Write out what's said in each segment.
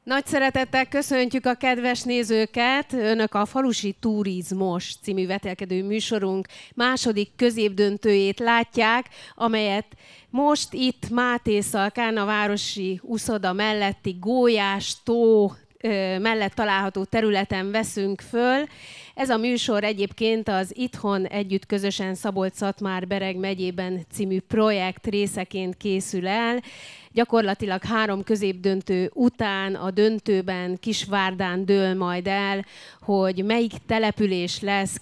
Nagy szeretettel köszöntjük a kedves nézőket! Önök a Falusi Turizmos című vetélkedő műsorunk második középdöntőjét látják, amelyet most itt Mátészalkán, a városi uszoda melletti Gólyás tó mellett található területen veszünk föl. Ez a műsor egyébként az Itthon együtt közösen Szabolcs-Szatmár-Bereg megyében című projekt részeként készül el. Gyakorlatilag 3 középdöntő után a döntőben Kisvárdán dől majd el, hogy melyik település lesz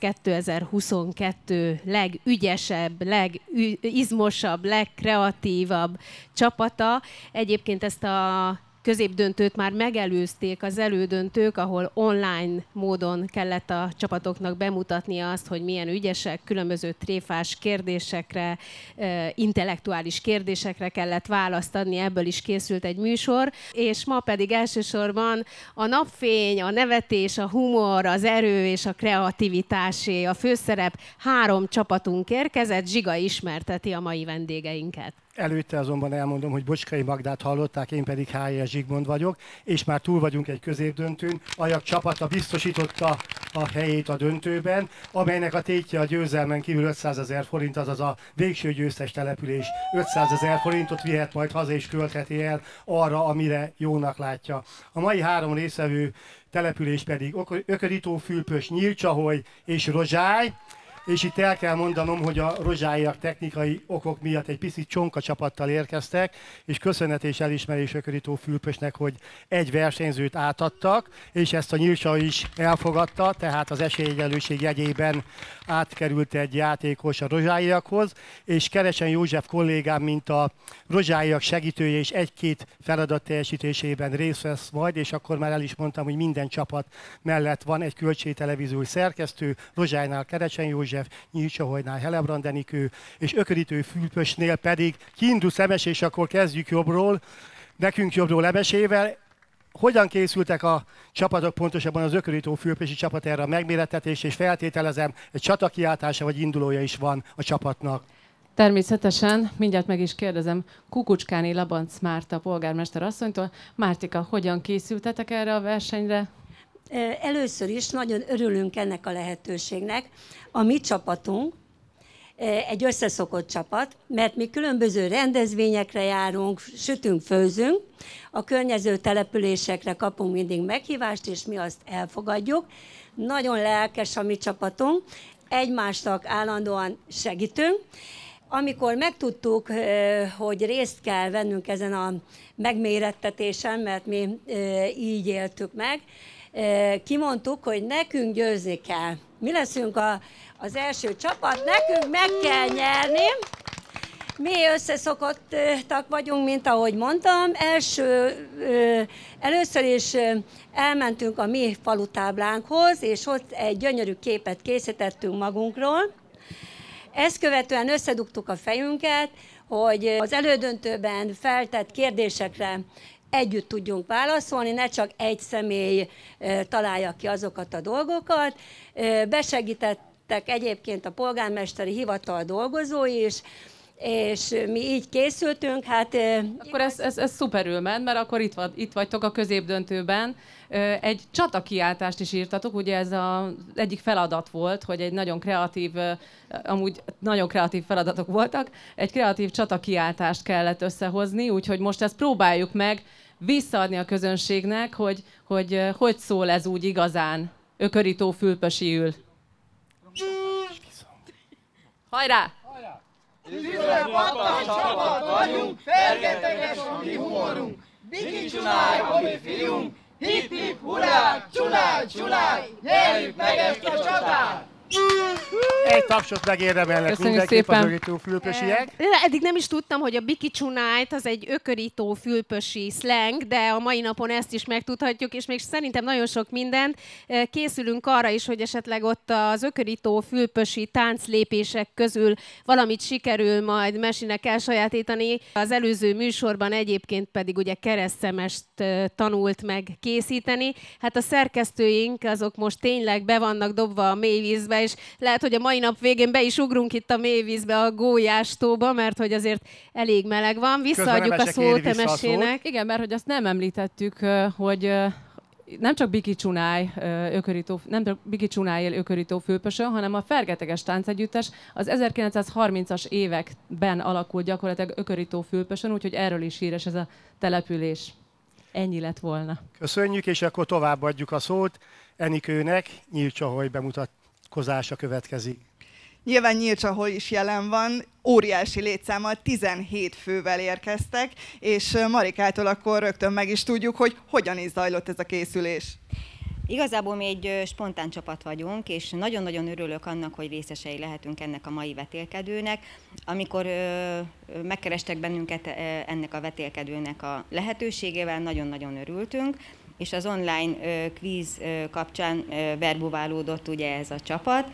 2022 legügyesebb, legizmosabb, legkreatívabb csapata. Egyébként ezt a középdöntőt már megelőzték az elődöntők, ahol online módon kellett a csapatoknak bemutatnia azt, hogy milyen ügyesek, különböző tréfás kérdésekre, intellektuális kérdésekre kellett választ adni, ebből is készült egy műsor, és ma pedig elsősorban a napfény, a nevetés, a humor, az erő és a kreativitásé a főszerep. 3 csapatunk érkezett, Zsiga ismerteti a mai vendégeinket. Előtte azonban elmondom, hogy Bocskai Magdát hallották, én pedig H.J. Zsigmond vagyok, és már túl vagyunk egy középdöntőn. Ajak csapata biztosította a helyét a döntőben, amelynek a tétje a győzelmen kívül 500 000 forint, azaz a végső győztes település 500 000 forintot vihet majd haza és költheti el arra, amire jónak látja. A mai 3 részvevő település pedig Ökörító, Fülpös, Nyírcsaholy és Rozsály. És itt el kell mondanom, hogy a rozsáiak technikai okok miatt egy picit csonka csapattal érkeztek, és köszönet és elismerés Ökörító Fülpösnek, hogy egy versenyzőt átadtak, és ezt a Nyírcsa is elfogadta, tehát az esélyegyenlőség jegyében átkerült egy játékos a rozsáiakhoz, és Keresen József kollégám, mint a rozsáiak segítője, és 1-2 feladat teljesítésében részt vesz majd, és akkor már el is mondtam, hogy minden csapat mellett van egy költségtelevíziós szerkesztő, Rozsálynál Keresen József, Nyírcsahogynál Helebrand Enikő, és Ökörítő Fülpösnél pedig Kindu Szemes, és akkor kezdjük jobbról, nekünk jobbról Emesével. Hogyan készültek a csapatok, pontosabban az Ökörító Fülpösi csapat erre a megmérettetésre, és feltételezem, egy csatakiáltása vagy indulója is van a csapatnak? Természetesen, mindjárt meg is kérdezem Kukucskáni Labanc Márta polgármester asszonytól. Mártika, hogyan készültetek erre a versenyre? Először is nagyon örülünk ennek a lehetőségnek. A mi csapatunk egy összeszokott csapat, mert mi különböző rendezvényekre járunk, sütünk, főzünk, a környező településekre kapunk mindig meghívást, és mi azt elfogadjuk. Nagyon lelkes a mi csapatunk, egymásnak állandóan segítünk. Amikor megtudtuk, hogy részt kell vennünk ezen a megmérettetésen, mert mi így éltük meg, kimondtuk, hogy nekünk győzni kell. Mi leszünk az első csapat, nekünk meg kell nyerni. Mi összeszokottak vagyunk, mint ahogy mondtam. Először is elmentünk a mi falutáblánkhoz, és ott egy gyönyörű képet készítettünk magunkról. Ezt követően összedugtuk a fejünket, hogy az elődöntőben feltett kérdésekre együtt tudjunk válaszolni, ne csak egy személy találja ki azokat a dolgokat. Besegítettek egyébként a polgármesteri hivatal dolgozói is, és mi így készültünk. Hát, akkor ez szuperül ment, mert akkor itt vagytok a középdöntőben. Egy csatakiáltást is írtatok, ugye ez az egyik feladat volt, hogy egy nagyon kreatív, amúgy nagyon kreatív feladatok voltak, egy kreatív csatakiáltást kellett összehozni, úgyhogy most ezt próbáljuk meg visszaadni a közönségnek, hogy szól ez úgy igazán Ökörító Fülpösiül. Hajrá! Üzülő pattan csapat vagyunk, fergeteges a mi humorunk. Biki csunálj, a mi fiunk, hip-hip, hurrá, csunálj, csunálj, nyerjük meg ezt a csatát! Egy tapsot megérdemelnek mindenképp az Ökörító Fülpösiek. Eddig nem is tudtam, hogy a Biki Csunájt az egy Ökörító Fülpösi szleng, de a mai napon ezt is megtudhatjuk, és még szerintem nagyon sok mindent. Készülünk arra is, hogy esetleg ott az Ökörító Fülpösi tánclépések közül valamit sikerül majd Mesinek elsajátítani. Az előző műsorban egyébként pedig ugye keresztszemest tanult meg készíteni. Hát a szerkesztőink azok most tényleg be vannak dobva a mély vízbe, és lehet, hogy a mai nap végén be is ugrunk itt a mélyvízbe, a gólyástóba, mert hogy azért elég meleg van. Visszaadjuk a szót Emesének. Igen, mert hogy azt nem említettük, hogy nem csak Biki Csunály él ökörító fülpösön, hanem a Fergeteges Táncegyüttes az 1930-as években alakult gyakorlatilag ökörító fülpösön, úgyhogy erről is híres ez a település. Ennyi lett volna. Köszönjük, és akkor továbbadjuk a szót Enikőnek. Nyílcsaholy bemutatkozása következik. Nyilván Nyílcsaholy is jelen van, óriási létszámmal, 17 fővel érkeztek, és Marikától akkor rögtön meg is tudjuk, hogy hogyan is zajlott ez a készülés. Igazából mi egy spontán csapat vagyunk, és nagyon-nagyon örülök annak, hogy részesei lehetünk ennek a mai vetélkedőnek. Amikor megkerestek bennünket ennek a vetélkedőnek a lehetőségével, nagyon-nagyon örültünk, és az online kvíz kapcsán verbuválódott ugye ez a csapat.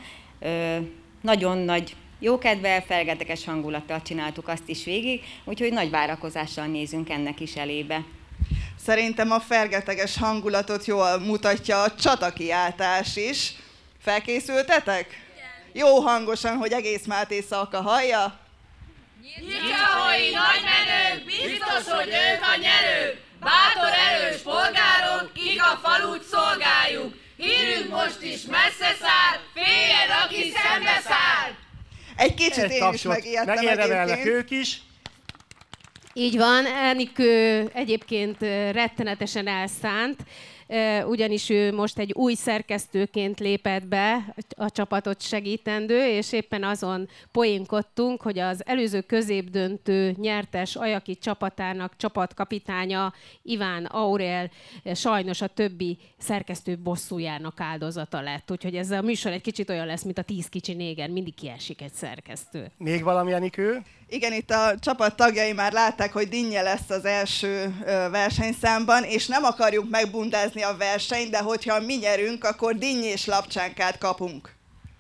Nagyon nagy jókedvel, fergeteges hangulattal csináltuk azt is végig, úgyhogy nagy várakozással nézünk ennek is elébe. Szerintem a fergeteges hangulatot jól mutatja a csatakiáltás is. Felkészültetek? Igen. Jó hangosan, hogy egész Máté Szalka hallja. Nyílcsaholyi nagymenők, biztos, hogy ők a nyerők! Bátor, erős polgárok, kik a falut szolgáljuk! Hírünk most is messze száll, féljen, aki szembe száll! Egy kicsit én is megijedtem megérdemelnek ők is. Így van, Enikő egyébként rettenetesen elszánt, ugyanis ő most egy új szerkesztőként lépett be a csapatot segítendő, és éppen azon poénkodtunk, hogy az előző középdöntő nyertes Ajaki csapatának csapatkapitánya Iván Aurel sajnos a többi szerkesztő bosszújának áldozata lett. Úgyhogy ez a műsor egy kicsit olyan lesz, mint a 10 kicsi néger, mindig kiesik egy szerkesztő. Még valami, Enikő? Igen, itt a csapat tagjai már látták, hogy dinnye lesz az első versenyszámban, és nem akarjuk megbundázni a versenyt, de hogyha mi nyerünk, akkor dinnyés lapcsánkát kapunk.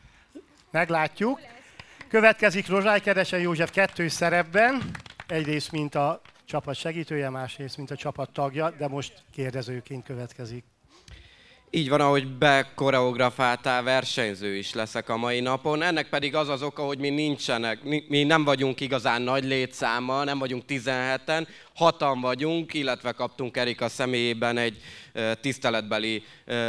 Meglátjuk. Következik Rozsály Kerese József kettős szerepben, egyrészt mint a csapat segítője, másrészt mint a csapat tagja, de most kérdezőként következik. Így van, ahogy bekoreografáltál, versenyző is leszek a mai napon. Ennek pedig az az oka, hogy mi nem vagyunk igazán nagy létszámmal, nem vagyunk 17-en, 6-an vagyunk, illetve kaptunk Erika személyében egy tiszteletbeli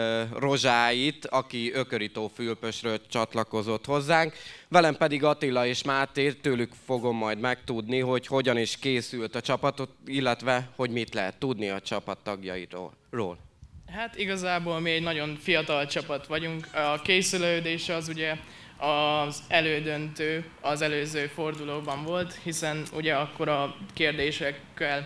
Rozsáit, aki ökörító fülpösről csatlakozott hozzánk. Velem pedig Attila és Máté, tőlük fogom majd megtudni, hogy hogyan is készült a csapatot, illetve hogy mit lehet tudni a csapat tagjairól. Hát igazából mi egy nagyon fiatal csapat vagyunk. A készülődés az ugye az elődöntő az előző fordulóban volt, hiszen ugye akkor a kérdésekkel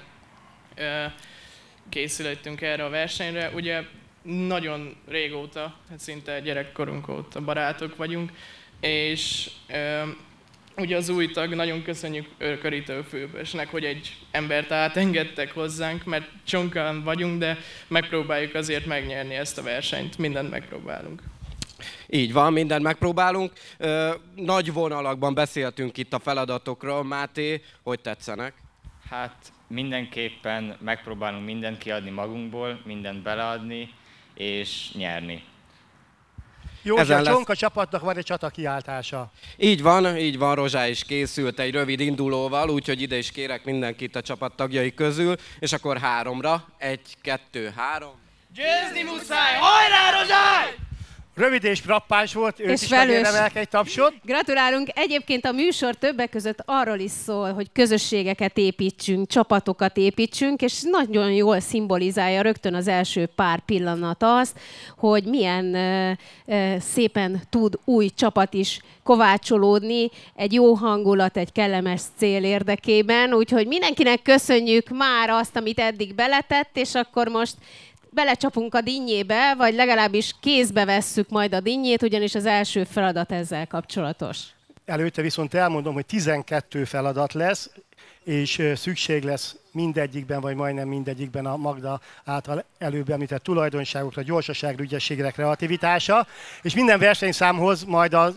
készülöttünk erre a versenyre. Ugye nagyon régóta, hát szinte gyerekkorunk óta barátok vagyunk, és ugye az új tag, nagyon köszönjük ökörítő fülpösnek, hogy egy embert átengedtek hozzánk, mert csonkán vagyunk, de megpróbáljuk azért megnyerni ezt a versenyt, mindent megpróbálunk. Így van, mindent megpróbálunk. Nagy vonalakban beszéltünk itt a feladatokról. Máté, hogy tetszenek? Hát mindenképpen megpróbálunk mindent kiadni magunkból, mindent beleadni és nyerni. József, Csonka csapatnak van egy csatakiáltása. Így van, Rozsá is készült egy rövid indulóval, úgyhogy ide is kérek mindenkit a csapat tagjai közül, és akkor 3-ra. 1, 2, 3. Győzni muszáj! Hajrá, Rozsály! Rövid és frappáns volt, őt és is megérdemelnek egy tapsot. Gratulálunk. Egyébként a műsor többek között arról is szól, hogy közösségeket építsünk, csapatokat építsünk, és nagyon jól szimbolizálja rögtön az első pár pillanat azt, hogy milyen szépen tud új csapat is kovácsolódni egy jó hangulat, egy kellemes cél érdekében. Úgyhogy mindenkinek köszönjük már azt, amit eddig beletett, és akkor most belecsapunk a dinnyébe, vagy legalábbis kézbe vesszük majd a dinnyét, ugyanis az első feladat ezzel kapcsolatos. Előtte viszont elmondom, hogy 12 feladat lesz, és szükség lesz mindegyikben, vagy majdnem mindegyikben a Magda által előbb említett tulajdonságokra, gyorsaságra, ügyességre, kreativitásra, és minden versenyszámhoz majd a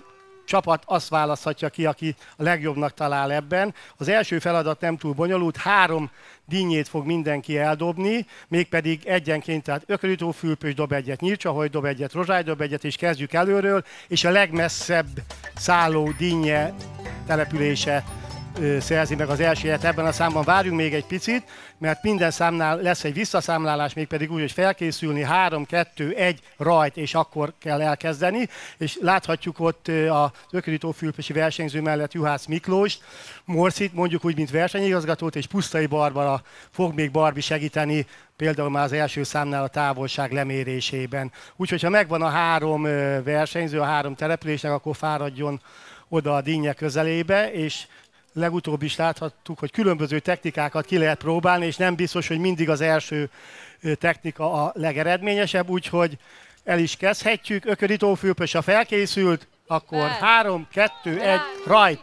csapat azt választhatja ki, aki a legjobbnak talál ebben. Az első feladat nem túl bonyolult, 3 dinnyét fog mindenki eldobni, mégpedig egyenként, tehát ökörütófülpös dob egyet, nyírcsaholy dob egyet, rozsály dob egyet, és kezdjük előről, és a legmesszebb szálló dinnye települése szerzi meg az első helyet ebben a számban. Várjunk még egy picit, mert minden számnál lesz egy visszaszámlálás, mégpedig úgy, hogy felkészülni 3, 2, 1 rajt, és akkor kell elkezdeni. És láthatjuk ott az ökörütófülpösi versenyző mellett Juhász Miklóst, Morcit, mondjuk úgy, mint versenyigazgatót, és Pusztai Barbara fog még Barbi segíteni, például már az első számnál a távolság lemérésében. Úgyhogy ha megvan a 3 versenyző, a 3 településnek, akkor fáradjon oda a dinnye közelébe, és legutóbb is láthattuk, hogy különböző technikákat ki lehet próbálni, és nem biztos, hogy mindig az első technika a legeredményesebb, úgyhogy el is kezdhetjük. Ökörütófülpös, ha felkészült, akkor 3, 2, 1, rajt!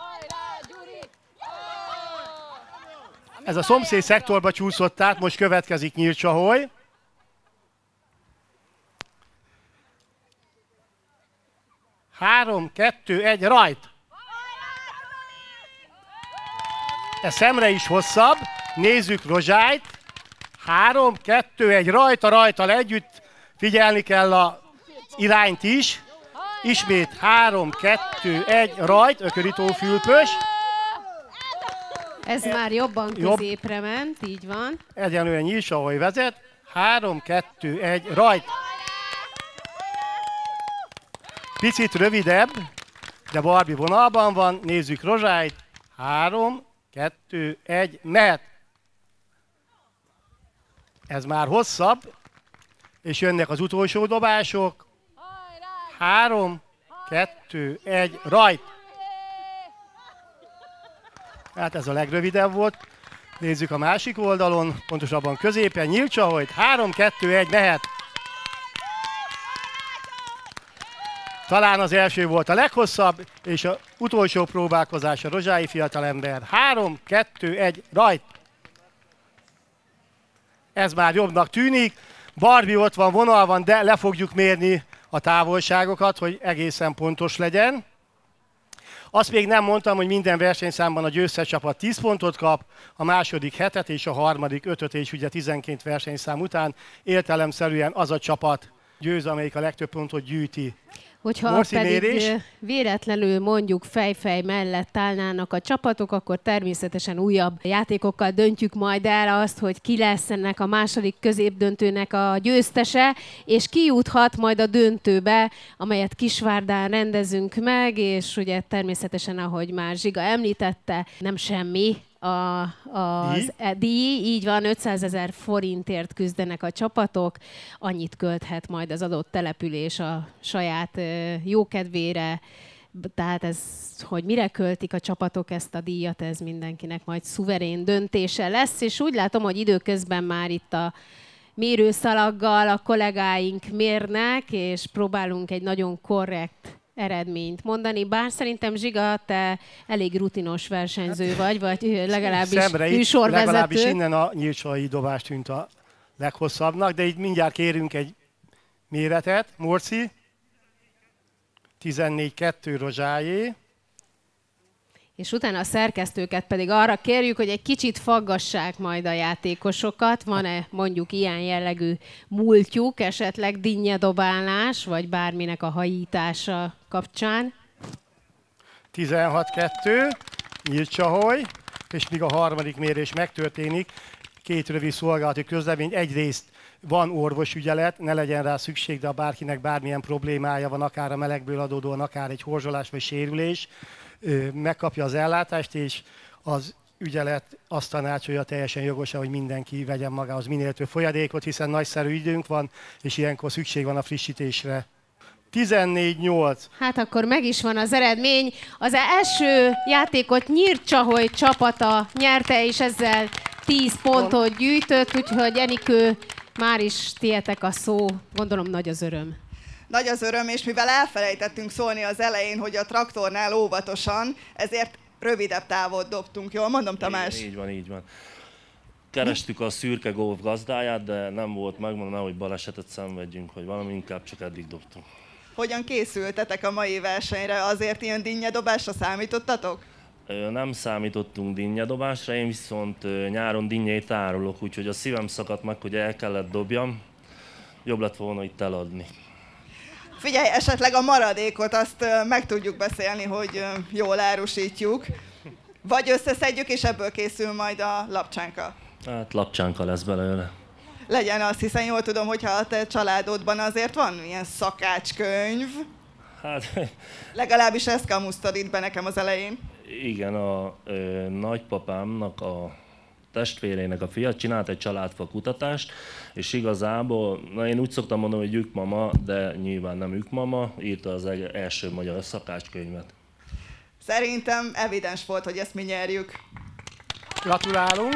Ez a szomszéd szektorba csúszott át, most következik Nyírcsaholy. Három, 2, 1, rajt! Ez szemre is hosszabb. Nézzük Rozsályt. 3, 2, 1, rajta együtt. Figyelni kell az irányt is. Ismét 3, 2, 1, rajt, ökörütófülpös. Ez már jobban középre ment, így van. Egyenlően Nyírcsaholy vezet. 3, 2, 1, rajt. Picit rövidebb, de Barbi vonalban van. Nézzük Rozsályt. 3, 2, 1, mehet. Ez már hosszabb, és jönnek az utolsó dobások. 3, 2, 1, rajt. Hát ez a legrövidebb volt. Nézzük a másik oldalon, pontosabban középen Nyírcsaholyt. 3, 2, 1, mehet. Talán az első volt a leghosszabb, és az utolsó próbálkozás a rozsályi fiatalember. 3, 2, 1, rajt! Ez már jobbnak tűnik. Barbie ott van, vonal van, de le fogjuk mérni a távolságokat, hogy egészen pontos legyen. Azt még nem mondtam, hogy minden versenyszámban a győztes csapat 10 pontot kap, a második 7-et és a harmadik 5-öt, és ugye 12 versenyszám után értelemszerűen az a csapat győz, amelyik a legtöbb pontot gyűjti. Hogyha pedig véletlenül mondjuk fej-fej mellett állnának a csapatok, akkor természetesen újabb játékokkal döntjük majd el azt, hogy ki lesz ennek a második középdöntőnek a győztese, és ki juthat majd a döntőbe, amelyet Kisvárdán rendezünk meg, és ugye természetesen, ahogy már Zsiga említette, nem semmi az díj, így van, 500 000 forintért küzdenek a csapatok, annyit költhet majd az adott település a saját jókedvére, tehát ez, hogy mire költik a csapatok ezt a díjat, ez mindenkinek majd szuverén döntése lesz, és úgy látom, hogy időközben már itt a mérőszalaggal a kollégáink mérnek, és próbálunk egy nagyon korrekt eredményt mondani, bár szerintem Zsiga, te elég rutinos versenyző vagy legalábbis műsorvezető. Legalábbis innen a nyírcsaholyi dobás tűnt a leghosszabbnak, de így mindjárt kérünk egy méretet. Morci, 14-2 Rozsályé. És utána a szerkesztőket pedig arra kérjük, hogy egy kicsit faggassák majd a játékosokat. Van-e mondjuk ilyen jellegű múltjuk, esetleg dinnyedobálás, vagy bárminek a hajítása kapcsán? 16-2, Nyírcsaholy, és míg a harmadik mérés megtörténik, 2 rövid szolgálati közlemény. Egyrészt van orvosügyelet, ne legyen rá szükség, de ha bárkinek bármilyen problémája van, akár a melegből adódóan, akár egy horzsolás vagy sérülés, megkapja az ellátást, és az ügyelet azt tanácsolja teljesen jogosan, hogy mindenki vegyen magához minél több folyadékot, hiszen nagyszerű időnk van, és ilyenkor szükség van a frissítésre. 14-8. Hát akkor meg is van az eredmény. Az első játékot Nyírcsaholy csapata nyerte, és ezzel 10 pontot gyűjtött, úgyhogy Enikő, már is tietek a szó. Gondolom nagy az öröm. Nagy az öröm, és mivel elfelejtettünk szólni az elején, hogy a traktornál óvatosan, ezért rövidebb távot dobtunk. Jól mondom, Tamás? Így van, így van. Kerestük a szürke golf gazdáját, de nem volt, megmondom, hogy balesetet szenvedjünk, hogy valami, inkább csak eddig dobtunk. Hogyan készültetek a mai versenyre? Azért ilyen dinnyedobásra számítottatok? Nem számítottunk dinnyedobásra, én viszont nyáron dinnyét árulok, úgyhogy a szívem szakadt meg, hogy el kellett dobjam. Jobb lett volna itt eladni. Figyelj, esetleg a maradékot azt meg tudjuk beszélni, hogy jól árusítjuk. Vagy összeszedjük, és ebből készül majd a lapcsánka. Hát lapcsánka lesz belőle. Legyen azt, hiszen jól tudom, hogyha a te családodban azért van ilyen szakácskönyv. Hát... Legalábbis ezt kamusztad itt be nekem az elején. Igen, a nagypapámnak a testvérének a fia csinált egy családfa kutatást, és igazából, én úgy szoktam mondani, hogy ükmama, de nyilván nem ükmama, írta az első magyar szakácskönyvet. Szerintem evidens volt, hogy ezt mi nyerjük. Gratulálunk!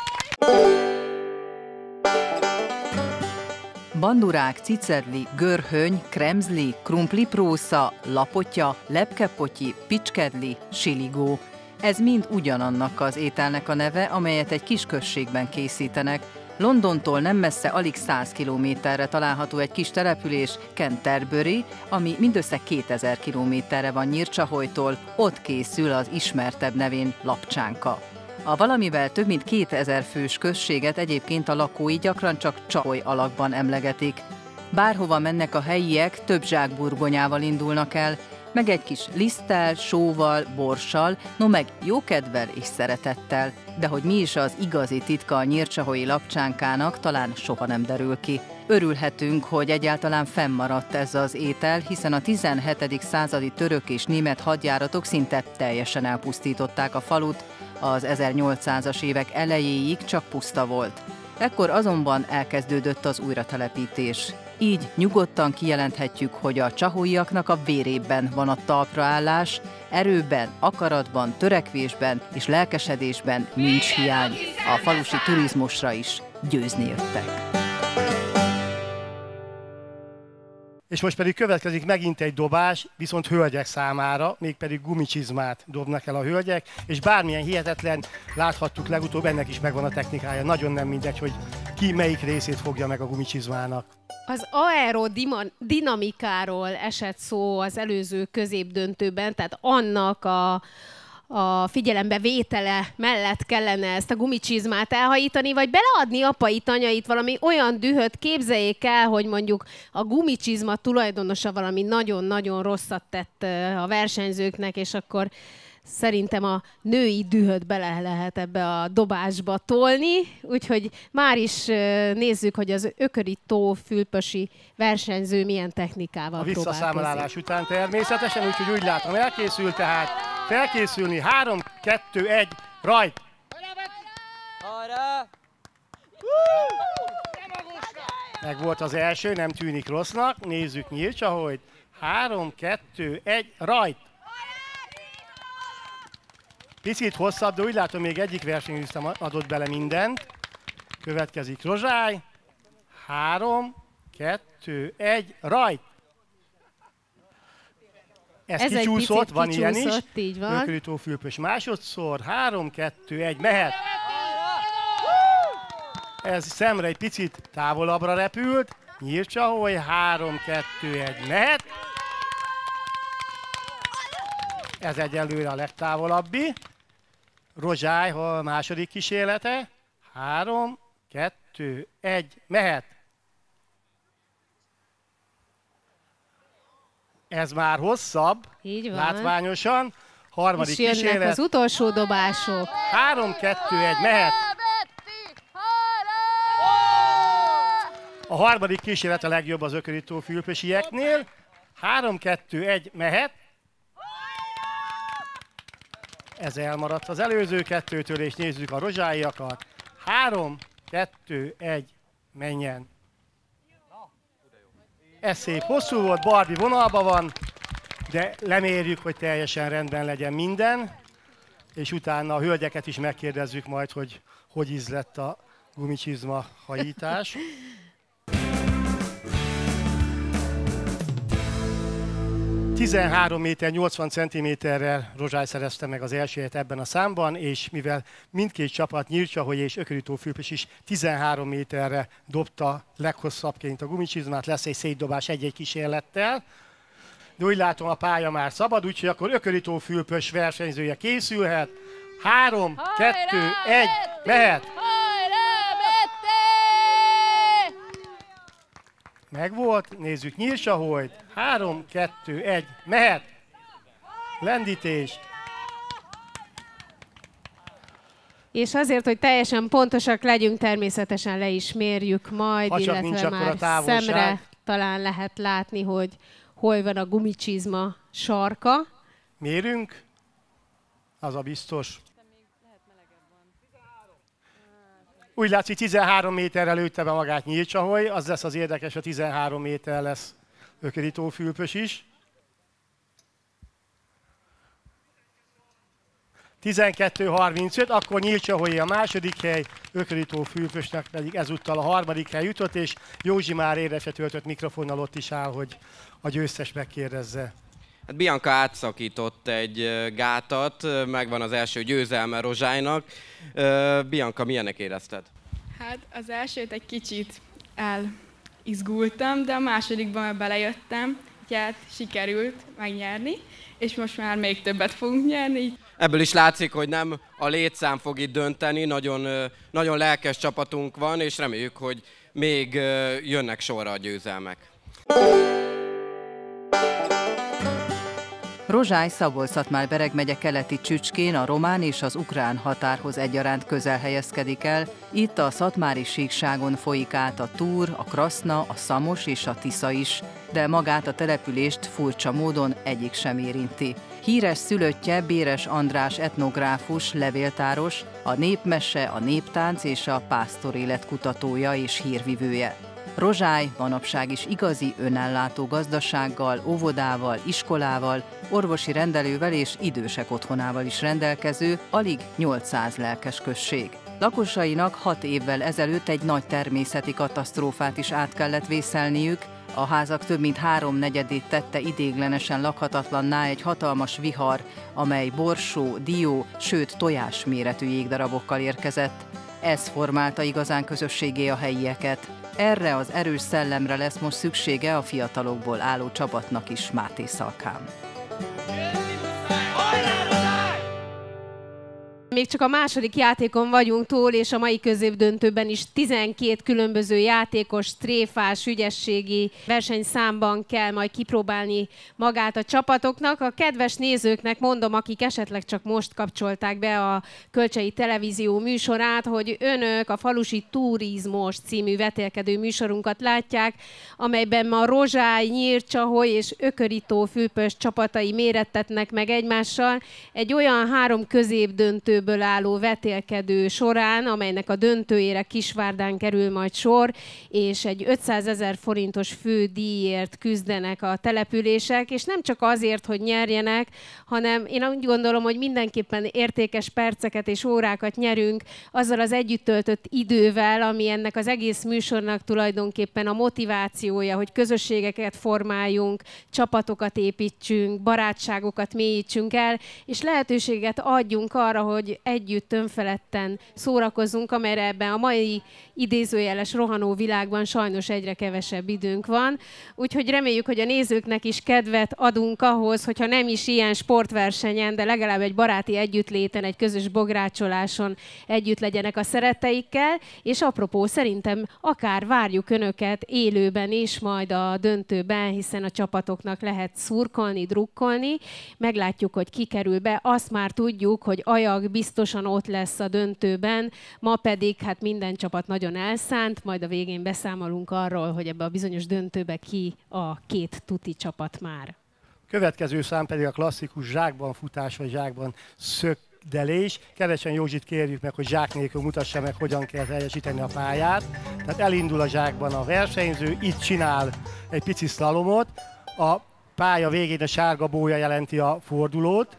Bandurák, cicerli, görhöny, kremzli, krumpliprósza, lapotya, lepkepotyi, picskedli, siligó. Ez mind ugyanannak az ételnek a neve, amelyet egy kis községben készítenek. Londontól nem messze, alig 100 kilométerre található egy kis település, Canterbury, ami mindössze 2000 kilométerre van Nyírcsaholytól, ott készül az ismertebb nevén lapcsánka. A valamivel több mint 2000 fős községet egyébként a lakói gyakran csak Csaholy alakban emlegetik. Bárhova mennek a helyiek, több zsák burgonyával indulnak el, meg egy kis liszttel, sóval, borssal, no meg jókedvel és szeretettel. De hogy mi is az igazi titka a nyírcsaholyi lapcsánkának, talán soha nem derül ki. Örülhetünk, hogy egyáltalán fennmaradt ez az étel, hiszen a 17. századi török és német hadjáratok szinte teljesen elpusztították a falut, az 1800-as évek elejéig csak puszta volt. Ekkor azonban elkezdődött az újratelepítés. Így nyugodtan kijelenthetjük, hogy a csaholyiaknak a vérében van a talpraállás, erőben, akaratban, törekvésben és lelkesedésben nincs hiány. A falusi turizmusra is győzni jöttek. És most pedig következik megint egy dobás, viszont hölgyek számára, mégpedig gumicsizmát dobnak el a hölgyek, és bármilyen hihetetlen, láthattuk legutóbb, ennek is megvan a technikája. Nagyon nem mindegy, hogy ki melyik részét fogja meg a gumicsizmának. Az aerodinamikáról esett szó az előző középdöntőben, tehát annak a figyelembe vétele mellett kellene ezt a gumicsizmát elhajítani, vagy beleadni apait, anyait, valami olyan dühöt, képzeljék el, hogy mondjuk a gumicsizma tulajdonosa valami nagyon-nagyon rosszat tett a versenyzőknek, és akkor szerintem a női dühöt bele lehet ebbe a dobásba tolni, úgyhogy már is nézzük, hogy az Ököri tó fülpösi versenyző milyen technikával próbálkozik. A visszaszámolás után természetesen, úgyhogy úgy látom elkészült, tehát felkészülni, 3, 2, 1, rajt! Meg volt az első, nem tűnik rossznak, nézzük Nyírcsaholyt, 3, 2, 1, rajt! Picit hosszabb, de úgy látom, még egyik versenyző adott bele mindent. Következik Rozsály. 3, 2, 1, rajt! Ez kicsúszott, van ilyen is. Ököri tó fülpös másodszor. 3, 2, 1, mehet! Ez szemre egy picit távolabbra repült. Nyírcsaholy, 3, 2, 1, mehet! Ez egyelőre a legtávolabbi. Rozsály, a második kísérlete. 3, 2, 1, mehet! Ez már hosszabb, így van. Látványosan. Harmadik kísérlet. Az utolsó dobások. 3, 2, 1, mehet! A harmadik kísérlet a legjobb az Ököri tó fülpösieknél. 3, 2, 1, mehet! Ez elmaradt az előző kettőtől, és nézzük a rozsályiakat. 3, 2, 1, menjen! Ez szép hosszú volt, Barbie vonalban van, de lemérjük, hogy teljesen rendben legyen minden, és utána a hölgyeket is megkérdezzük majd, hogy ízlett a gumicsizma hajítás. 13 méter 80 cm-rel Rozsály szerezte meg az első helyet ebben a számban, és mivel mindkét csapat, Nyírcsaholy és Ököri tó fülpös is 13 méterre dobta leghosszabbként a gumicsizmát, lesz egy szétdobás egy-egy kísérlettel. de úgy látom a pálya már szabad, úgyhogy akkor Ökörító Fülöpös versenyzője készülhet. 3, 2, 1, mehet! Megvolt, nézzük, Nyírsaholyt. 3, 2, 1, mehet! Lendítés. És azért, hogy teljesen pontosak legyünk, természetesen le is mérjük majd, illetve már szemre talán lehet látni, hogy hol van a gumicsizma sarka. Mérünk? Az a biztos. Úgy látszik, 13 méterrel lőtte be magát Nyírcsaholy, az lesz az érdekes, a 13 méter lesz Ökörító Fülöpös is. 12.35, akkor Nyírcsaholyé a második hely, Ökörító Fülöpösnek pedig ezúttal a harmadik hely jutott, és Józsi már éresre töltött mikrofonnal ott is áll, hogy a győztes megkérdezze. Hát Bianca átszakított egy gátat, megvan az első győzelme Rozsálynak. Bianca, milyennek érezted? Hát az elsőt egy kicsit elizgultam, de a másodikban már belejöttem, tehát sikerült megnyerni, és most már még többet fogunk nyerni. Ebből is látszik, hogy nem a létszám fog itt dönteni, nagyon lelkes csapatunk van, és reméljük, hogy még jönnek sorra a győzelmek. Rozsály Szabolcs-Szatmár-Bereg megye keleti csücskén a román és az ukrán határhoz egyaránt közel helyezkedik el. Itt a szatmári síkságon folyik át a Túr, a Kraszna, a Szamos és a Tisza is, de magát a települést furcsa módon egyik sem érinti. Híres szülöttje Béres András etnográfus, levéltáros, a népmese, a néptánc és a pásztorélet kutatója és hírvivője. Rozsály manapság is igazi önellátó gazdasággal, óvodával, iskolával, orvosi rendelővel és idősek otthonával is rendelkező, alig 800 lelkes község. Lakosainak 6 évvel ezelőtt egy nagy természeti katasztrófát is át kellett vészelniük, a házak több mint 3/4-ét tette idéglenesen lakhatatlanná egy hatalmas vihar, amely borsó, dió, sőt tojás méretű jégdarabokkal érkezett. Ez formálta igazán közösségé a helyieket. Erre az erős szellemre lesz most szüksége a fiatalokból álló csapatnak is Mátészalkán. Még csak a második játékon vagyunk túl, és a mai középdöntőben is 12 különböző játékos, tréfás, ügyességi versenyszámban kell majd kipróbálni magát a csapatoknak. A kedves nézőknek mondom, akik esetleg csak most kapcsolták be a Kölcsei Televízió műsorát, hogy önök a Falusi Turizmos című vetélkedő műsorunkat látják, amelyben ma Rozsály, Nyírcsaholy és Ökörító Fülöpös csapatai mérettetnek meg egymással egy olyan 3 középdöntő álló vetélkedő során, amelynek a döntőjére Kisvárdán kerül majd sor, és egy 500 000 forintos fődíjért küzdenek a települések, és nem csak azért, hogy nyerjenek, hanem én úgy gondolom, hogy mindenképpen értékes perceket és órákat nyerünk azzal az együtt töltött idővel, ami ennek az egész műsornak tulajdonképpen a motivációja, hogy közösségeket formáljunk, csapatokat építsünk, barátságokat mélyítsünk el, és lehetőséget adjunk arra, hogy együtt önfeledten szórakozzunk, amelyre ebben a mai idézőjeles rohanó világban sajnos egyre kevesebb időnk van. Úgyhogy reméljük, hogy a nézőknek is kedvet adunk ahhoz, hogyha nem is ilyen sportversenyen, de legalább egy baráti együttléten, egy közös bográcsoláson együtt legyenek a szeretteikkel, és apropó, szerintem akár várjuk önöket élőben is majd a döntőben, hiszen a csapatoknak lehet szurkolni, drukkolni, meglátjuk, hogy ki kerül be, azt már tudjuk, hogy Ajag biztosan ott lesz a döntőben, ma pedig hát minden csapat nagyon elszánt, majd a végén beszámolunk arról, hogy ebbe a bizonyos döntőbe ki a 2 tuti csapat már. Következő szám pedig a klasszikus zsákban futás vagy zsákban szökdelés. Kedvesen Józsit kérjük meg, hogy zsák nélkül mutassa meg, hogyan kell teljesíteni a pályát. Tehát elindul a zsákban a versenyző, itt csinál egy pici szlalomot, a pálya végén a sárga bója jelenti a fordulót.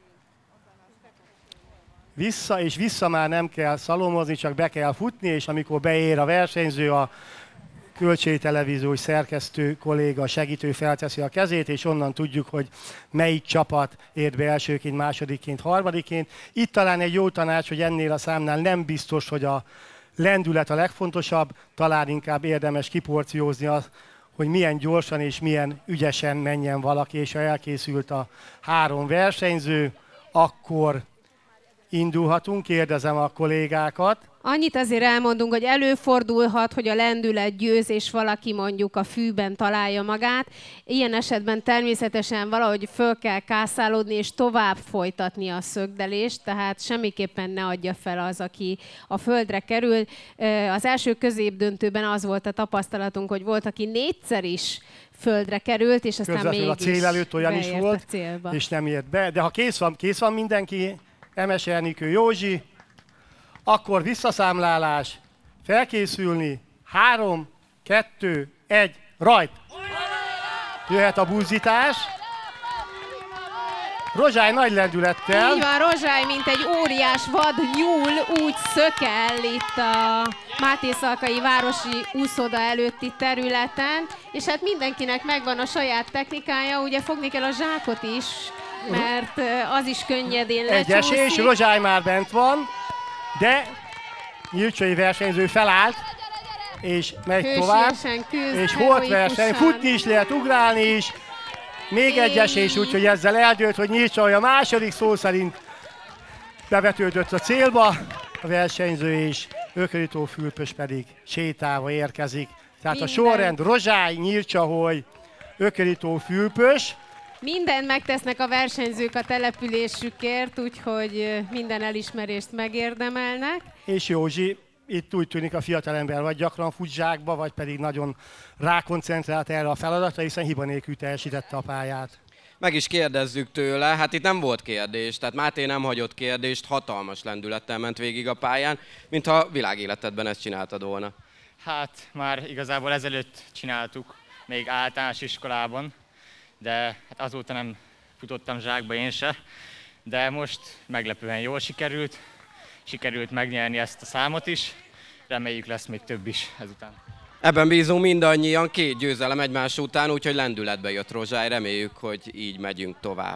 Vissza és vissza már nem kell szalomozni, csak be kell futni, és amikor beér a versenyző, a Kölcsei Televíziós szerkesztő kolléga segítő felteszi a kezét, és onnan tudjuk, hogy melyik csapat ért be elsőként, másodikként, harmadiként. Itt talán egy jó tanács, hogy ennél a számnál nem biztos, hogy a lendület a legfontosabb, talán inkább érdemes kiporciózni hogy milyen gyorsan és milyen ügyesen menjen valaki, és ha elkészült a 3 versenyző, akkor indulhatunk, kérdezem a kollégákat. Annyit azért elmondunk, hogy előfordulhat, hogy a lendület győz, és valaki mondjuk a fűben találja magát. Ilyen esetben természetesen valahogy föl kell kászálódni, és tovább folytatni a szögdelést, tehát semmiképpen ne adja fel az, aki a földre kerül. Az első középdöntőben az volt a tapasztalatunk, hogy volt, aki 4-szer is földre került, és aztán közvetlenül mégis a cél előtt olyan is volt, célba. És nem ért be. De ha kész van mindenki, Emes Ernikő Józsi, akkor visszaszámlálás, felkészülni, 3, 2, 1, rajt! Jöhet a buzdítás. Rozsály nagy lendülettel. Így van, Rozsály, mint egy óriás vad nyúl, úgy szökel itt a Mátészalkai Városi úszoda előtti területen, és hát mindenkinek megvan a saját technikája, ugye fogni kell a zsákot is, mert az is könnyedén lecsúszik. Egyes, és Rozsály már bent van, de nyílcsai versenyző felállt, és megy tovább, és holt verseny, futni is lehet, ugrálni is, még egy esés, úgyhogy ezzel eldőlt, hogy Nyírcsai a második szó szerint bevetődött a célba, a versenyző és Ökörító Fülöp pedig sétálva érkezik. Tehát a sorrend Rozsály, Nyírcsaholy, Ökörító Fülöp. Mindent megtesznek a versenyzők a településükért, úgyhogy minden elismerést megérdemelnek. És Józsi, itt úgy tűnik a fiatalember vagy gyakran fut zsákba, vagy pedig nagyon rákoncentrált erre a feladatra, hiszen hiba nélkül teljesítette a pályát. Meg is kérdezzük tőle, hát itt nem volt kérdés, tehát Máté nem hagyott kérdést, hatalmas lendülettel ment végig a pályán, mintha világéletedben ezt csináltad volna. Hát már igazából ezelőtt csináltuk, még általános iskolában, de hát azóta nem futottam zsákba én se, de most meglepően jól sikerült megnyerni ezt a számot is, reméljük lesz még több is ezután. Ebben bízunk mindannyian, 2 győzelem egymás után, úgyhogy lendületbe jött Rozsály, reméljük, hogy így megyünk tovább.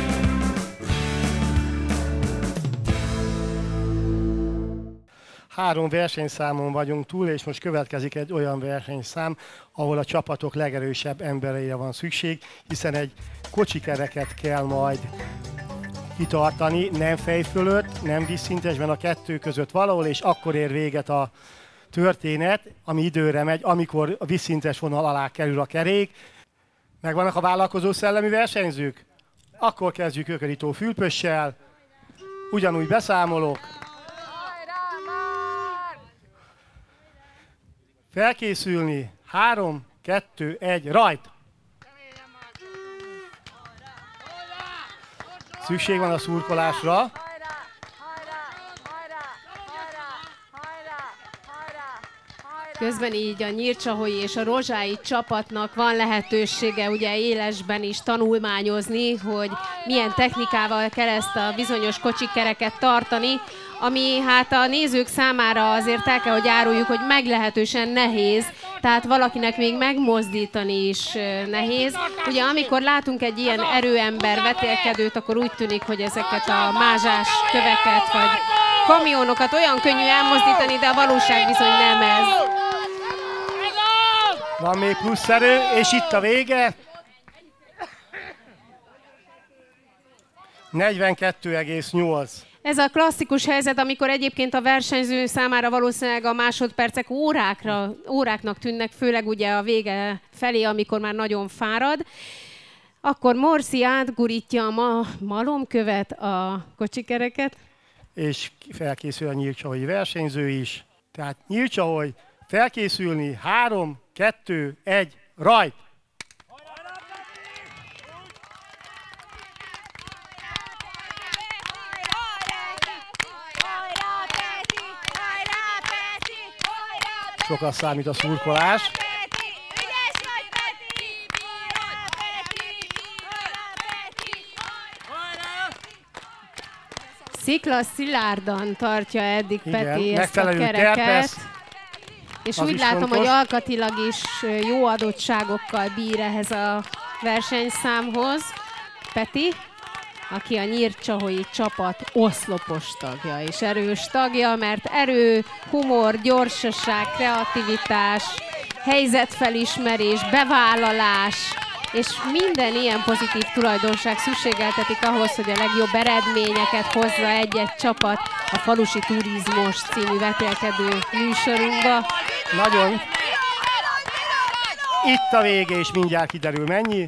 Három versenyszámon vagyunk túl, és most következik egy olyan versenyszám, ahol a csapatok legerősebb embereire van szükség, hiszen egy kocsikereket kell majd kitartani, nem fej fölött, nem vízszintesben, a kettő között valahol, és akkor ér véget a történet, ami időre megy, amikor a vízszintes vonal alá kerül a kerék. Megvannak a vállalkozó szellemi versenyzők? Akkor kezdjük Ökörító Fülöppel. Ugyanúgy beszámolok. Felkészülni. 3, 2, 1, rajt! Szükség van a szurkolásra. Közben így a nyírcsahogyi és a rozsályi csapatnak van lehetősége ugye élesben is tanulmányozni, hogy milyen technikával kell ezt a bizonyos kocsikereket tartani, ami hát a nézők számára azért el kell, hogy áruljuk, hogy meglehetősen nehéz, tehát valakinek még megmozdítani is nehéz. Ugye amikor látunk egy ilyen erőember vetélkedőt, akkor úgy tűnik, hogy ezeket a mázsás köveket vagy kamionokat olyan könnyű elmozdítani, de a valóság bizony nem ez. Van még plusz erő, és itt a vége. 42,8. Ez a klasszikus helyzet, amikor egyébként a versenyző számára valószínűleg a másodpercek óráknak tűnnek, főleg ugye a vége felé, amikor már nagyon fárad. Akkor Morszi átgurítja a malomkövet, a kocsikereket. És felkészül a nyírcsahogyi versenyző is. Tehát nyírcsahogy felkészülni, 3, 2, 1, rajt! Sokat számít a szurkolás. Szikla szilárdan tartja eddig Peti ezt a kereket. Terpesz, és úgy látom, fontos, hogy alkatilag is jó adottságokkal bír ehhez a versenyszámhoz. Peti, aki a nyírcsahogyi csapat oszlopos tagja és erős tagja, mert erő, humor, gyorsaság, kreativitás, helyzetfelismerés, bevállalás, és minden ilyen pozitív tulajdonság szükségeltetik ahhoz, hogy a legjobb eredményeket hozza egy-egy csapat a Falusi Turizmus című vetélkedő műsorunkba. Nagyon. Itt a vége, és mindjárt kiderül mennyi.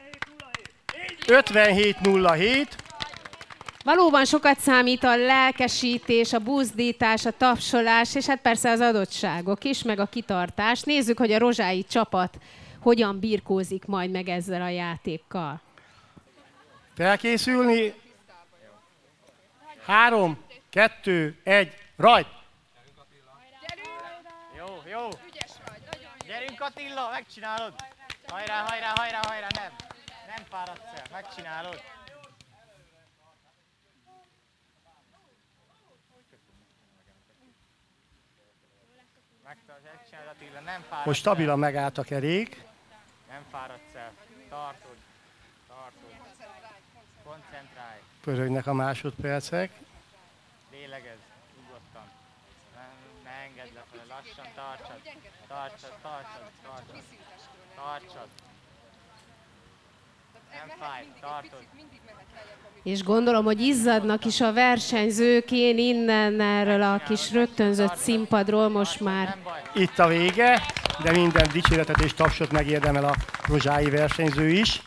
57-07. Valóban sokat számít a lelkesítés, a buzdítás, a tapsolás, és hát persze az adottságok is, meg a kitartás. Nézzük, hogy a rozsái csapat hogyan birkózik majd meg ezzel a játékkal. Felkészülni. 3, 2, 1, rajt! Jó. Gyerünk Attila, megcsinálod. Hajrá, nem fáradsz el, megcsinálod. Megcsinálod Attila, nem fáradsz el. Most stabilan megállt a kerék. Nem fáradsz el, tartod. Koncentrálj. Pörögnek a másodpercek. Lélegezz, nyugodtan. Ne engedd lefele, lassan tartsad. Nem fáj, tartod. És gondolom, hogy izzadnak is a versenyzők, én innen erről a kis rögtönzött színpadról most már. Itt a vége, de minden dicséretet és tapsot megérdemel a rozsái versenyző is.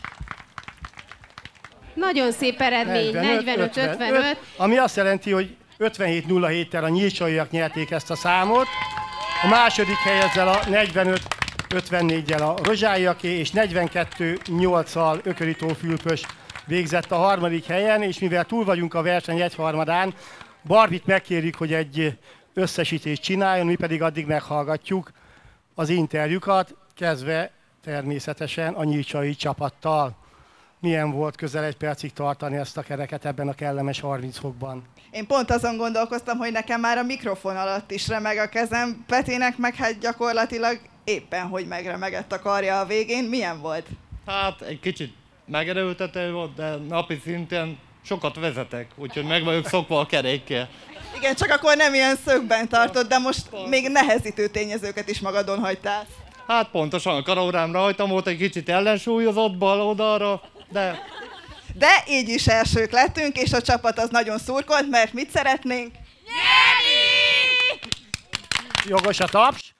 Nagyon szép eredmény, 45-55. Ami azt jelenti, hogy 57-07-tel a nyílcsaiak nyerték ezt a számot. A második hely ezzel a 45-54-jel a rozsáiaké, és 42-8-al Ökörító-Fülpös végzett a harmadik helyen, és mivel túl vagyunk a verseny egyharmadán, Barbit megkérjük, hogy egy összesítést csináljon, mi pedig addig meghallgatjuk az interjúkat, kezdve természetesen a nyílcsai csapattal. Milyen volt közel egy percig tartani ezt a kereket ebben a kellemes 30 fokban? Én pont azon gondolkoztam, hogy nekem már a mikrofon alatt is remeg a kezem, Petinek meg hát gyakorlatilag éppen, hogy megremegett a karja a végén. Milyen volt? Hát egy kicsit megerőltető volt, de napi szinten sokat vezetek, úgyhogy meg vagyok szokva a kerékkel. Igen, csak akkor nem ilyen szögben tartod, de most még nehezítő tényezőket is magadon hagytál. Hát pontosan a karórám rajtam volt, egy kicsit ellensúlyozott bal oldalra, de... De így is elsők lettünk, és a csapat az nagyon szurkolt, mert mit szeretnénk? Nyerni! Jogos a taps.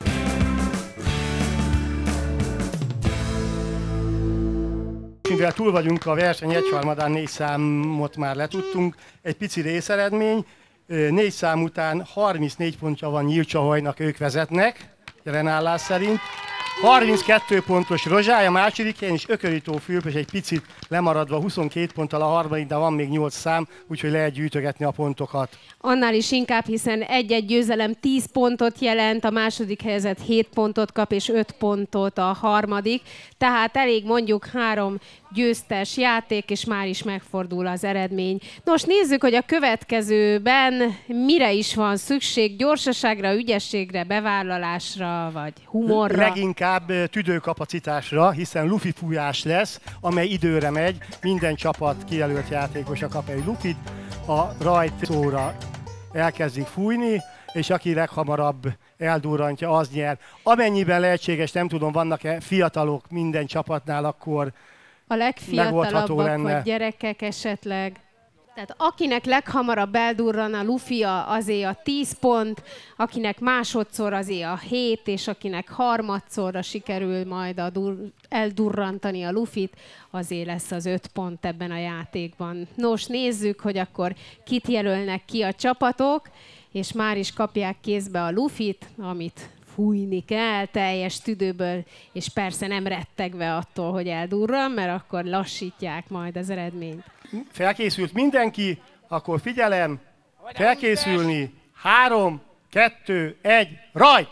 Mivel túl vagyunk a verseny egyharmadán, 4 számot már letudtunk, egy pici részeredmény. 4 szám után 34 pontja van Nyílcsahajnak, ők vezetnek, jelenállás szerint. 32 pontos Rozsály a második helyen, és Ökörító-Fülpös egy picit lemaradva 22 ponttal a harmadik, de van még 8 szám, úgyhogy lehet gyűjtögetni a pontokat. Annál is inkább, hiszen egy-egy győzelem 10 pontot jelent, a második helyezett 7 pontot kap, és 5 pontot a harmadik. Tehát elég mondjuk 3 győztes játék, és már is megfordul az eredmény. Nos, nézzük, hogy a következőben mire is van szükség, gyorsaságra, ügyességre, bevállalásra, vagy humorra. Leginkább tüdőkapacitásra, hiszen lufi fújás lesz, amely időre megy, minden csapat kijelölt játékosa kap egy lufit, a rajtszóra elkezdik fújni, és aki leghamarabb eldurrantja, az nyer. Amennyiben lehetséges, nem tudom, vannak-e fiatalok minden csapatnál, akkor a legfiatalabbak, vagy gyerekek esetleg. Tehát akinek leghamarabb eldurran a lufia, azé a 10 pont, akinek másodszor azé a 7, és akinek harmadszorra sikerül majd eldurrantani a lufit, azé lesz az 5 pont ebben a játékban. Nos, nézzük, hogy akkor kit jelölnek ki a csapatok, és már is kapják kézbe a lufit, amit fújni kell teljes tüdőből, és persze nem rettegve attól, hogy eldurran, mert akkor lassítják majd az eredményt. Felkészült mindenki, akkor figyelem, felkészülni, 3, 2, 1, rajt!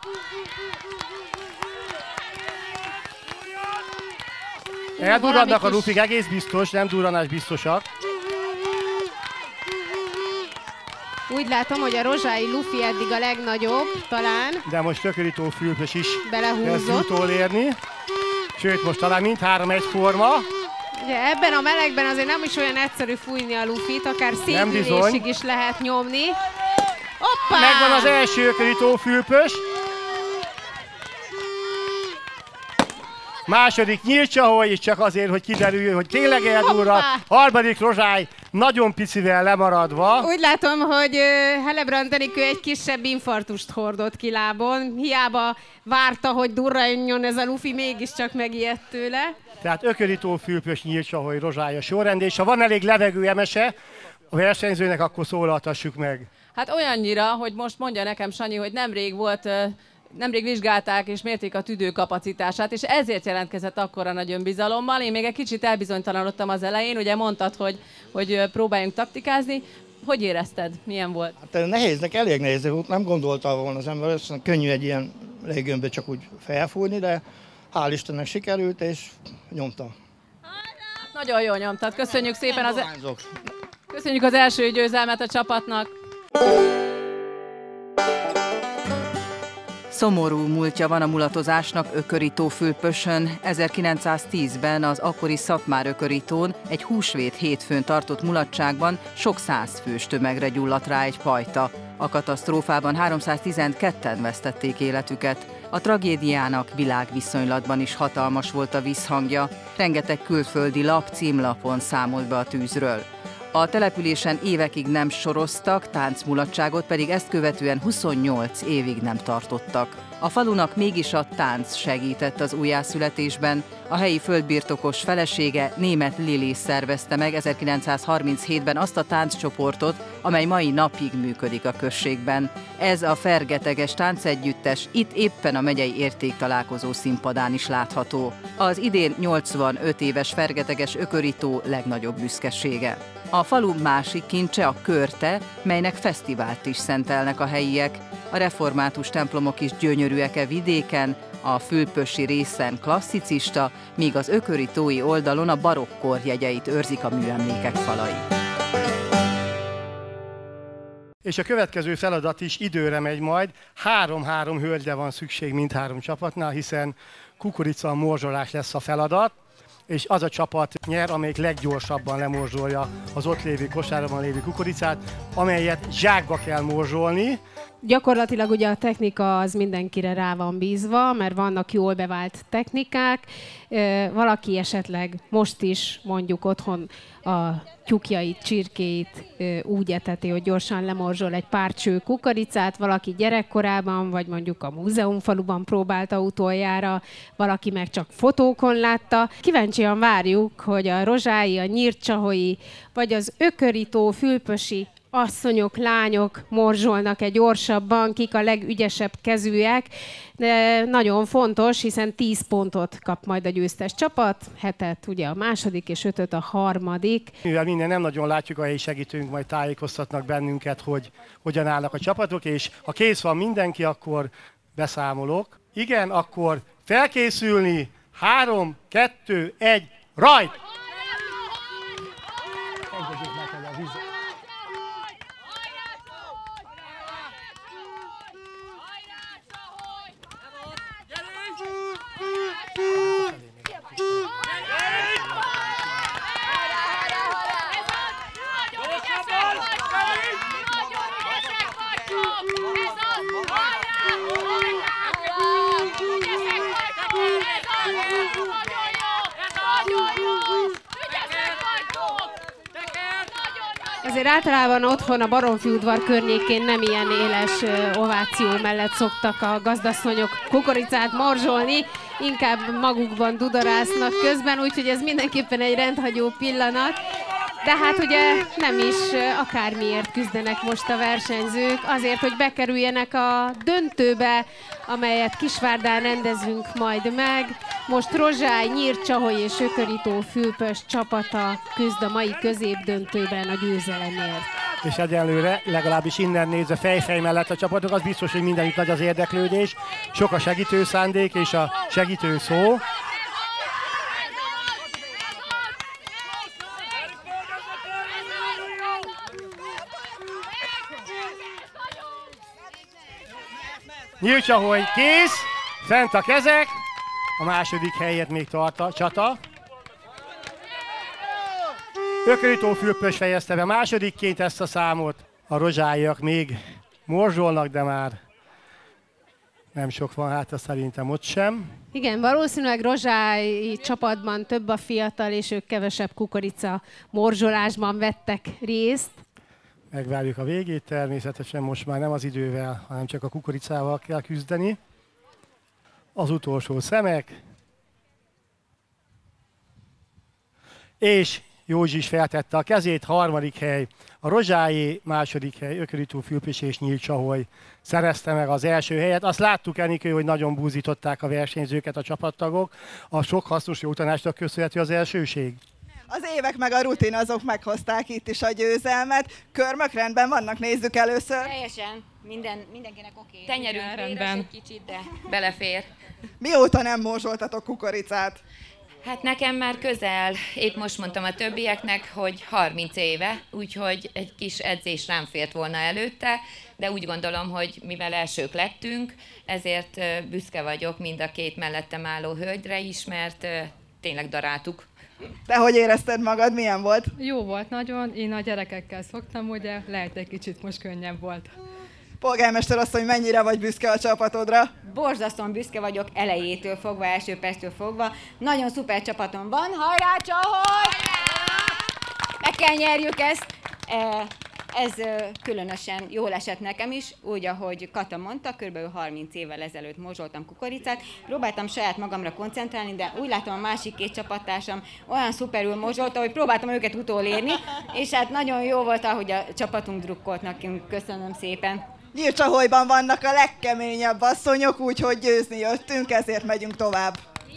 Eldurrannak a lufik, egész biztos, nem durranás biztosak. Úgy látom, hogy a rozsái lufi eddig a legnagyobb, talán. De most Ökörító-Fülpös is belehúzott. kezd utolérni. Sőt, most talán mindhárom egyforma. Ugye ebben a melegben azért nem is olyan egyszerű fújni a lufit, akár szédülésig is lehet nyomni. Hoppá! Megvan az első Ökörító-Fülpös. Második Nyírcsaholy, és csak azért, hogy kiderüljön, hogy tényleg eldurra. Harmadik Rozsály, nagyon picivel lemaradva. Úgy látom, hogy Helebrand Enikő egy kisebb infarktust hordott ki lábon. Hiába várta, hogy durranjon ez a lufi, mégiscsak megijedt tőle. Tehát Ökörító, Fülpös, Nyírcsaholy, Rozsály a sorrend, és ha van elég levegő emese a versenyzőnek, akkor szólaltassuk meg. Hát olyannyira, hogy most mondja nekem Sanyi, hogy nemrég vizsgálták és mérték a tüdőkapacitását, és ezért jelentkezett akkora nagy önbizalommal. Én még egy kicsit elbizonytalanodtam az elején, ugye mondtad, hogy próbáljunk taktikázni. Hogy érezted? Milyen volt? Hát nehéznek, elég nehéz, nem gondolta volna az ember, hogy könnyű egy ilyen légömbbe csak úgy felfújni, de hál' Istennek sikerült, és nyomta. Nagyon jól nyomtad. Köszönjük szépen köszönjük az első győzelmet a csapatnak. Szomorú múltja van a mulatozásnak Ökörító Fülpösön. 1910-ben az akkori Szatmár-Ökörítón egy húsvét hétfőn tartott mulatságban sok százfős tömegre gyulladt rá egy pajta. A katasztrófában 312-en vesztették életüket. A tragédiának világviszonylatban is hatalmas volt a visszhangja. Rengeteg külföldi lap címlapon számolt be a tűzről. A településen évekig nem soroztak, táncmulatságot pedig ezt követően 28 évig nem tartottak. A falunak mégis a tánc segített az újjászületésben. A helyi földbirtokos felesége, Németh Lili szervezte meg 1937-ben azt a tánccsoportot, amely mai napig működik a községben. Ez a Fergeteges táncegyüttes itt éppen a megyei értéktalálkozó színpadán is látható. Az idén 85 éves Fergeteges Ökörító legnagyobb büszkesége. A falu másik kincse a Körte, melynek fesztivált is szentelnek a helyiek. A református templomok is gyönyörűek e vidéken, a fülpösi részen klasszicista, míg az ökörítói oldalon a barokkor jegyeit őrzik a műemlékek falai. És a következő feladat is időre megy majd. 3-3 hölgyre van szükség mindhárom csapatnál, hiszen kukorica morzsolás lesz a feladat, és az a csapat nyer, amelyik leggyorsabban lemorzsolja az ott lévő kosárban lévő kukoricát, amelyet zsákba kell morzsolni. Gyakorlatilag ugye a technika az mindenkire rá van bízva, mert vannak jól bevált technikák. Valaki esetleg most is mondjuk otthon a tyúkjait, csirkéit úgy eteti, hogy gyorsan lemorzsol egy pár cső kukoricát, valaki gyerekkorában, vagy mondjuk a múzeumfaluban próbálta utoljára, valaki meg csak fotókon látta. Kíváncsian várjuk, hogy a rozsályi, a nyírcsaholyi, vagy az ökörító, fülpösi asszonyok, lányok morzsolnak-e gyorsabban, kik a legügyesebb kezűek. De nagyon fontos, hiszen 10 pontot kap majd a győztes csapat, 7-et ugye a második és 5-öt a harmadik. Mivel minden nem nagyon látjuk, a helyi segítőnk majd tájékoztatnak bennünket, hogy hogyan állnak a csapatok, és ha kész van mindenki, akkor beszámolok. Igen, akkor felkészülni, 3, 2, 1, rajt! Azért általában otthon a Baromfi udvar környékén nem ilyen éles ováció mellett szoktak a gazdasszonyok kukoricát morzsolni, inkább magukban dudorásznak közben, úgyhogy ez mindenképpen egy rendhagyó pillanat. De hát ugye nem is akármiért küzdenek most a versenyzők, azért, hogy bekerüljenek a döntőbe, amelyet Kisvárdán rendezünk majd meg. Most Rozsály, Nyírcsaholy és Ökörító Fülpös csapata küzd a mai középdöntőben a győzelemért. És egyenlőre, legalábbis innen nézve fejfej mellett a csapatok, az biztos, hogy mindenütt nagy az érdeklődés, sok a segítő szándék és a segítő szó. Nyírcsaholy kész, fent a kezek, a második helyet még tart a csata. Ökörító Fülpös fejezte be másodikként ezt a számot. A rozsályiak még morzsolnak, de már Nem sok van, hát azt szerintem ott sem. Igen, valószínűleg rozsái csapatban több a fiatal, és ők kevesebb kukorica morzsolásban vettek részt. Megvárjuk a végét, természetesen most már nem az idővel, hanem csak a kukoricával kell küzdeni. Az utolsó szemek. És Józsi is feltette a kezét, harmadik hely a rozsáé, második hely Ökörító Fülöp és Nyílt Csaholy szerezte meg az első helyet. Azt láttuk, Enikő, hogy nagyon búzították a versenyzőket a csapattagok. A sok hasznos jó tanácsnak köszönhető az elsőség. Az évek meg a rutin azok meghozták itt is a győzelmet. Körmök rendben vannak, nézzük először. Teljesen, mindenkinek oké. Tenyerünk véres egy kicsit, de belefér. Mióta nem morzsoltatok kukoricát? Hát nekem már közel, épp most mondtam a többieknek, hogy 30 éve, úgyhogy egy kis edzés rám fért volna előtte, de úgy gondolom, hogy mivel elsők lettünk, ezért büszke vagyok mind a két mellettem álló hölgyre is, mert tényleg daráltuk. De hogy érezted magad, milyen volt? Jó volt nagyon, én a gyerekekkel szoktam, ugye lehet egy kicsit most könnyebb volt. Polgármester asszony, mennyire vagy büszke a csapatodra? Borzasztóan büszke vagyok elejétől fogva, első perctől fogva. Nagyon szuper csapatom van. Hajrá, Csaholy! Meg kell nyerjük ezt. Ez különösen jól esett nekem is, úgy, ahogy Kata mondta, kb. 30 évvel ezelőtt morzsoltam kukoricát. Próbáltam saját magamra koncentrálni, de úgy látom, a másik két csapattársam olyan szuperül morzsolta, hogy próbáltam őket utolérni, és hát nagyon jó volt, ahogy a csapatunk drukkolt nekünk. Köszönöm szépen. Nyílt Csaholyban vannak a legkeményebb asszonyok, úgyhogy győzni jöttünk, ezért megyünk tovább.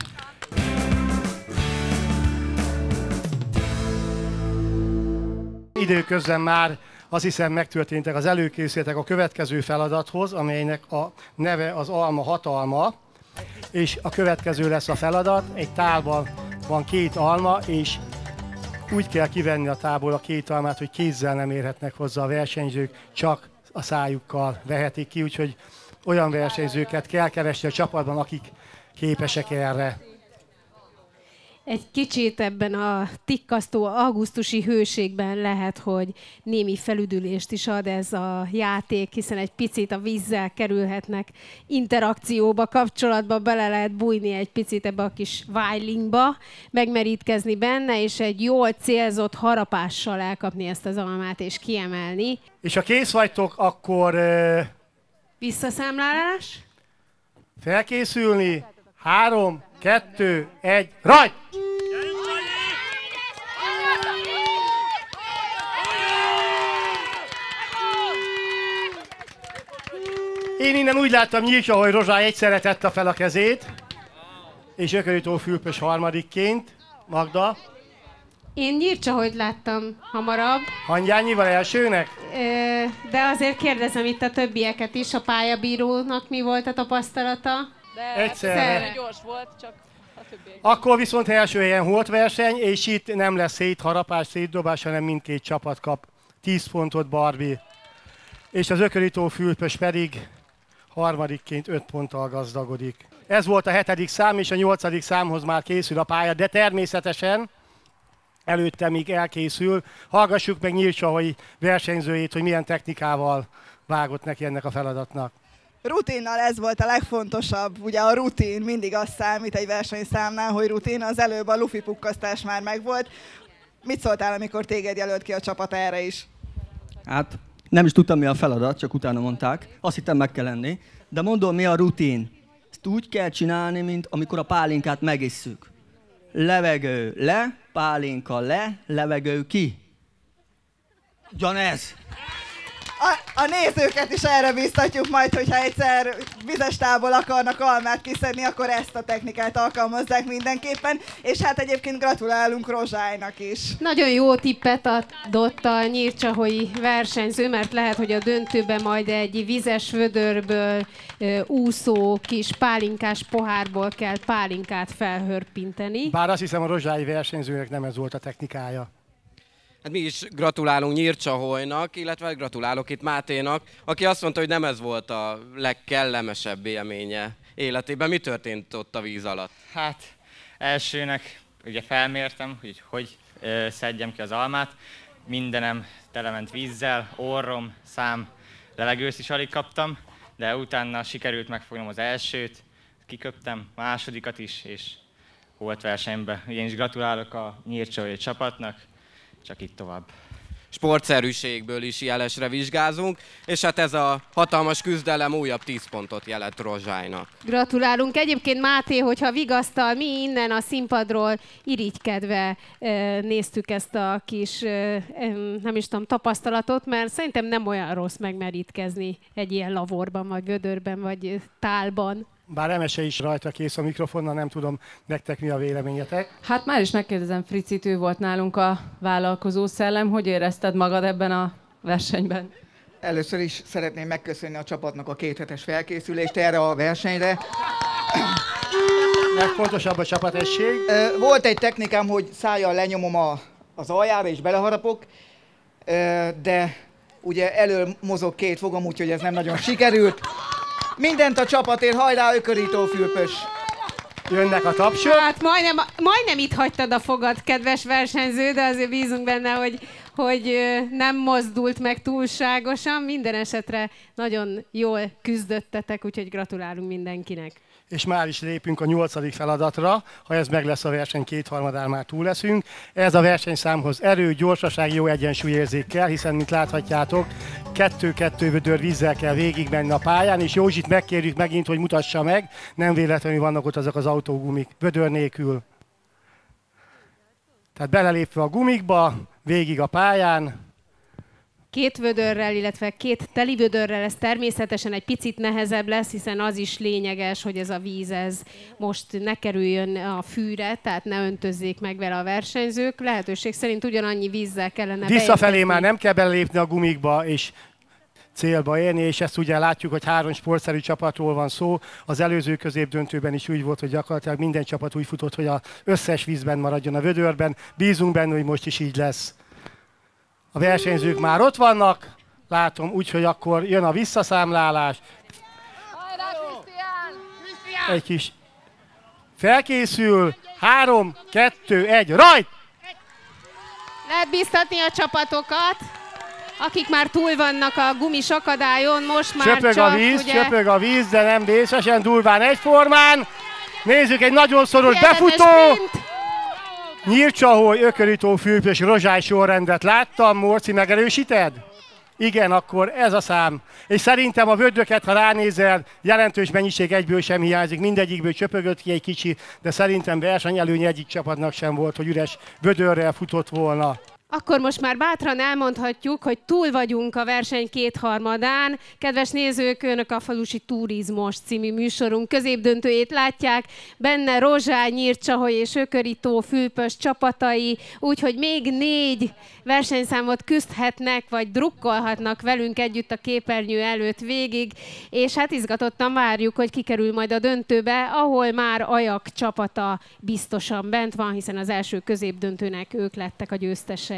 Időközben már azt hiszem megtörténtek az előkészületek a következő feladathoz, amelynek a neve az alma hatalma, és a következő lesz a feladat. Egy tálban van 2 alma, és úgy kell kivenni a tálból a 2 almát, hogy kézzel nem érhetnek hozzá a versenyzők, csak a szájukkal vehetik ki, úgyhogy olyan versenyzőket kell keresni a csapatban, akik képesek erre. Egy kicsit ebben a tikkasztó augusztusi hőségben lehet, hogy némi felüdülést is ad ez a játék, hiszen egy picit a vízzel kerülhetnek interakcióba, kapcsolatba, bele lehet bújni egy picit ebbe a kis vájlingba, megmerítkezni benne, és egy jól célzott harapással elkapni ezt az almát és kiemelni. És ha kész vagytok, akkor... Visszaszámlálás? Felkészülni. 3, 2, 1, rajt! Én innen úgy láttam, Nyílt Csaholy Rozsály egyszerre tette fel a kezét, és Ökörító Fülöp harmadikként. Magda? Én Nyílt Csaholyt láttam hamarabb. Hangyányival elsőnek? De azért kérdezem itt a többieket is, a pályabírónak mi volt a tapasztalata? De egyszerre. gyors volt, csak a többiek. Akkor viszont első helyen volt verseny, és itt nem lesz szétharapás, szétdobás, hanem mindkét csapat kap 10 pontot, Barbie. És az Ökörító Fülöp pedig harmadikként 5 ponttal gazdagodik. Ez volt a 7. szám, és a 8. számhoz már készül a pálya, de természetesen előtte még elkészül. Hallgassuk meg Nyílt Csaholy versenyzőjét, hogy milyen technikával vágott neki ennek a feladatnak. Rutinnal ez volt a legfontosabb. Ugye a rutin mindig azt számít egy versenyszámnál, hogy rutin. Az előbb a lufi pukkasztás már megvolt. Mit szóltál, amikor téged jelölt ki a csapat erre is? Hát nem is tudtam, mi a feladat, csak utána mondták. Azt hittem, meg kell lenni. De mondom, mi a rutin? Ezt úgy kell csinálni, mint amikor a pálinkát megisszük. Levegő le, pálinka le, levegő ki. Ugyanez. A nézőket is erre biztatjuk majd, hogyha egyszer vizes távol akarnak almát kiszedni, akkor ezt a technikát alkalmazzák mindenképpen. És hát egyébként gratulálunk Rozsálynak is. Nagyon jó tippet adott a Nyílt Csaholyi versenyző, mert lehet, hogy a döntőben majd egy vizes vödörből úszó kis pálinkás pohárból kell pálinkát felhörpinteni. Bár azt hiszem, a rozsályi versenyzőnek nem ez volt a technikája. Hát mi is gratulálunk Nyílt Csaholynak, illetve gratulálok itt Máténak, aki azt mondta, hogy nem ez volt a legkellemesebb élménye életében. Mi történt ott a víz alatt? Hát elsőnek ugye felmértem, hogy szedjem ki az almát. Mindenem telement vízzel, orrom, szám, levegőt is alig kaptam. de utána sikerült megfognom az elsőt, kiköptem, másodikat is, és volt versenyben. Én is gratulálok a Nyírcsaholy csapatnak, csak itt tovább. Sportszerűségből is jelesre vizsgázunk, és hát ez a hatalmas küzdelem újabb 10 pontot jelent Rozsálynak. Gratulálunk. Egyébként Máté, hogyha vigasztal, mi innen a színpadról irigykedve néztük ezt a kis, nem is tudom, tapasztalatot, mert szerintem nem olyan rossz megmerítkezni egy ilyen lavorban, vagy vödörben, vagy tálban. Bár Emese is rajta kész a mikrofonnal, nem tudom, nektek mi a véleményetek. Hát már is megkérdezem Fricit, ő volt nálunk a vállalkozó szellem. Hogy érezted magad ebben a versenyben? Először is szeretném megköszönni a csapatnak a 2 hetes felkészülést erre a versenyre. Legfontosabb a csapatesség. Volt egy technikám, hogy szájjal lenyomom az aljára és beleharapok, de ugye elől mozog 2 fogam, úgyhogy ez nem nagyon sikerült. Mindent a csapatért, hajrá, ökörító fülpös! Jönnek a tapsok. Hát majdnem itt hagytad a fogad, kedves versenyző, de azért bízunk benne, hogy nem mozdult meg túlságosan. Minden esetre nagyon jól küzdöttetek, úgyhogy gratulálunk mindenkinek. És már is lépünk a 8. feladatra, ha ez meg lesz a verseny 2/3-án már túl leszünk. Ez a versenyszámhoz erő, gyorsaság, jó egyensúlyérzék kell, hiszen, mint láthatjátok, 2-2 vödör vízzel kell végigmenni a pályán, és Józsit megkérjük megint, hogy mutassa meg, nem véletlenül vannak ott azok az autógumik, vödör nélkül. Tehát belelépve a gumikba, végig a pályán. 2 vödörrel, illetve 2 teli vödörrel ez természetesen egy picit nehezebb lesz, hiszen az is lényeges, hogy ez a víz most ne kerüljön a fűre, tehát ne öntözzék meg vele a versenyzők. Lehetőség szerint ugyanannyi vízzel kellene Visszafelé már nem kell belépni a gumikba és célba érni, és ezt ugye látjuk, hogy 3 sportszerű csapatról van szó. Az előző középdöntőben is úgy volt, hogy gyakorlatilag minden csapat úgy futott, hogy az összes vízben maradjon a vödörben. Bízunk benne, hogy most is így lesz. A versenyzők már ott vannak, látom, úgyhogy akkor jön a visszaszámlálás. Egy kis felkészül, 3, 2, 1, rajt! Lehet bíztatni a csapatokat, akik már túl vannak a gumis akadályon, most már Csöpög a víz, de nem vészesen, durván egyformán. Nézzük, egy nagyon szoros befutó. Nyírcsaholy, ökörító fülpös, Rozsály sorrendet láttam. Morci, megerősíted? Igen, akkor ez a szám. És szerintem a vödröket, ha ránézel, jelentős mennyiség egyből sem hiányzik, mindegyikből csöpögött ki egy kicsi, de szerintem versenyelőnye egyik csapatnak sem volt, hogy üres vödörrel futott volna. Akkor most már bátran elmondhatjuk, hogy túl vagyunk a verseny 2/3-án. Kedves nézők, önök a Falusi Turizmos című műsorunk középdöntőjét látják. Benne Rozsály, Nyírcsaholy és Ökörító fülpös csapatai, úgyhogy még 4 versenyszámot küzdhetnek, vagy drukkolhatnak velünk együtt a képernyő előtt végig, és hát izgatottan várjuk, hogy kikerül majd a döntőbe, ahol már Ajak csapata biztosan bent van, hiszen az első középdöntőnek ők lettek a győztesei.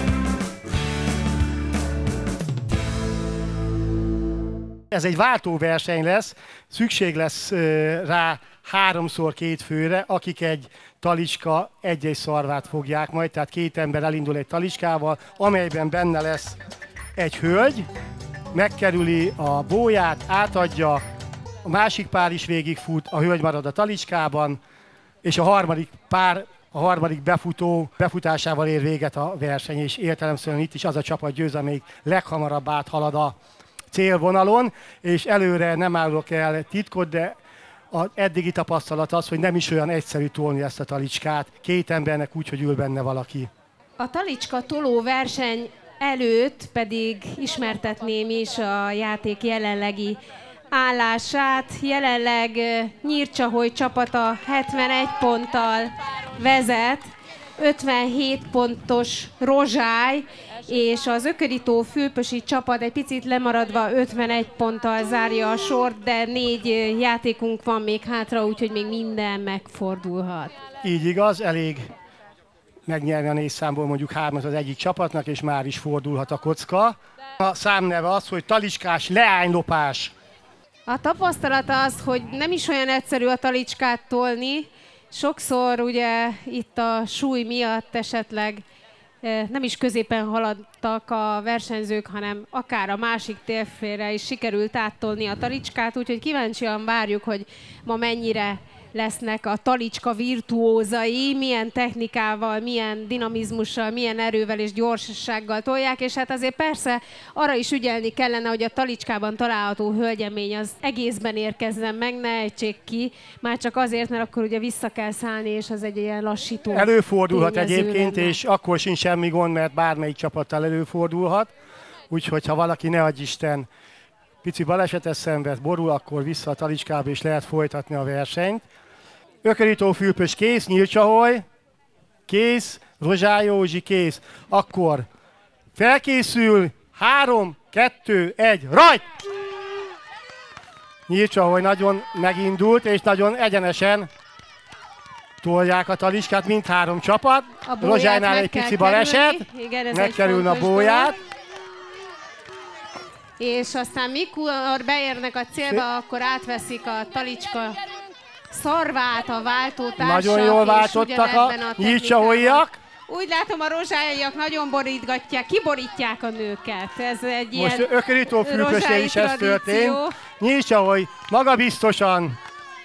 Ez egy váltóverseny lesz, szükség lesz rá 3x2 főre, akik egy talicska egy-egy szarvát fogják majd, tehát 2 ember elindul egy talicskával, amelyben benne lesz egy hölgy, megkerüli a bóját, átadja, a másik pár is végigfut, a hölgy marad a talicskában, és a harmadik befutó befutásával ér véget a verseny, és értelemszerűen itt is az a csapat győz, amelyik leghamarabb áthalad a célvonalon, és előre nem árulok el titkot, de az eddigi tapasztalat az, hogy nem is olyan egyszerű tolni ezt a talicskát, 2 embernek úgy, hogy ül benne valaki. A talicska toló verseny előtt pedig ismertetném is a játék jelenlegi állását. Jelenleg Nyírcsaholy csapata 71 ponttal vezet, 57 pontos Rozsály, és az ökörító fülpösi csapat egy picit lemaradva 51 ponttal zárja a sort, de 4 játékunk van még hátra, úgyhogy még minden megfordulhat. Így igaz, elég megnyerni a 4 számból mondjuk 3-at az egyik csapatnak, és már is fordulhat a kocka. A számneve az, hogy talicskás leánylopás. A tapasztalat az, hogy nem is olyan egyszerű a talicskát tolni. Sokszor ugye itt a súly miatt esetleg nem is középen haladtak a versenyzők, hanem akár a másik térfélre is sikerült áttolni a talicskát, úgyhogy kíváncsian várjuk, hogy ma mennyire lesznek a talicska virtuózai, milyen technikával, milyen dinamizmussal, milyen erővel és gyorsasággal tolják, és hát azért persze arra is ügyelni kellene, hogy a talicskában található hölgyemény az egészben érkezzen meg, ne ejtsék ki, már csak azért, mert akkor ugye vissza kell szállni, és az egy ilyen lassító. Előfordulhat egyébként, és akkor sincs semmi gond, mert bármelyik csapattal előfordulhat, úgyhogy ha valaki, ne adj Isten, pici balesetet szenved, borul, akkor vissza a talicskába, és lehet folytatni a versenyt. Ökörító fülpös kész, Nyírcsaholy kész, Rozsár Józsi kész. Akkor felkészül, 3, 2, 1, rajt! Nyírcsaholy nagyon megindult, és nagyon egyenesen tolják a talicskát mindhárom csapat. Rozsánynál egy pici baleset, megkerülne a bóját. És aztán mikor beérnek a célba, akkor átveszik a talicska szarvát a váltótársak. Nagyon jól váltottak a nyírcsaholyiak. Úgy látom, a rozsáiak nagyon borítgatják, kiborítják a nőket. Ez egy most ilyen Ökörító fülpösnél is ez történt. Nyírcsaholy magabiztosan.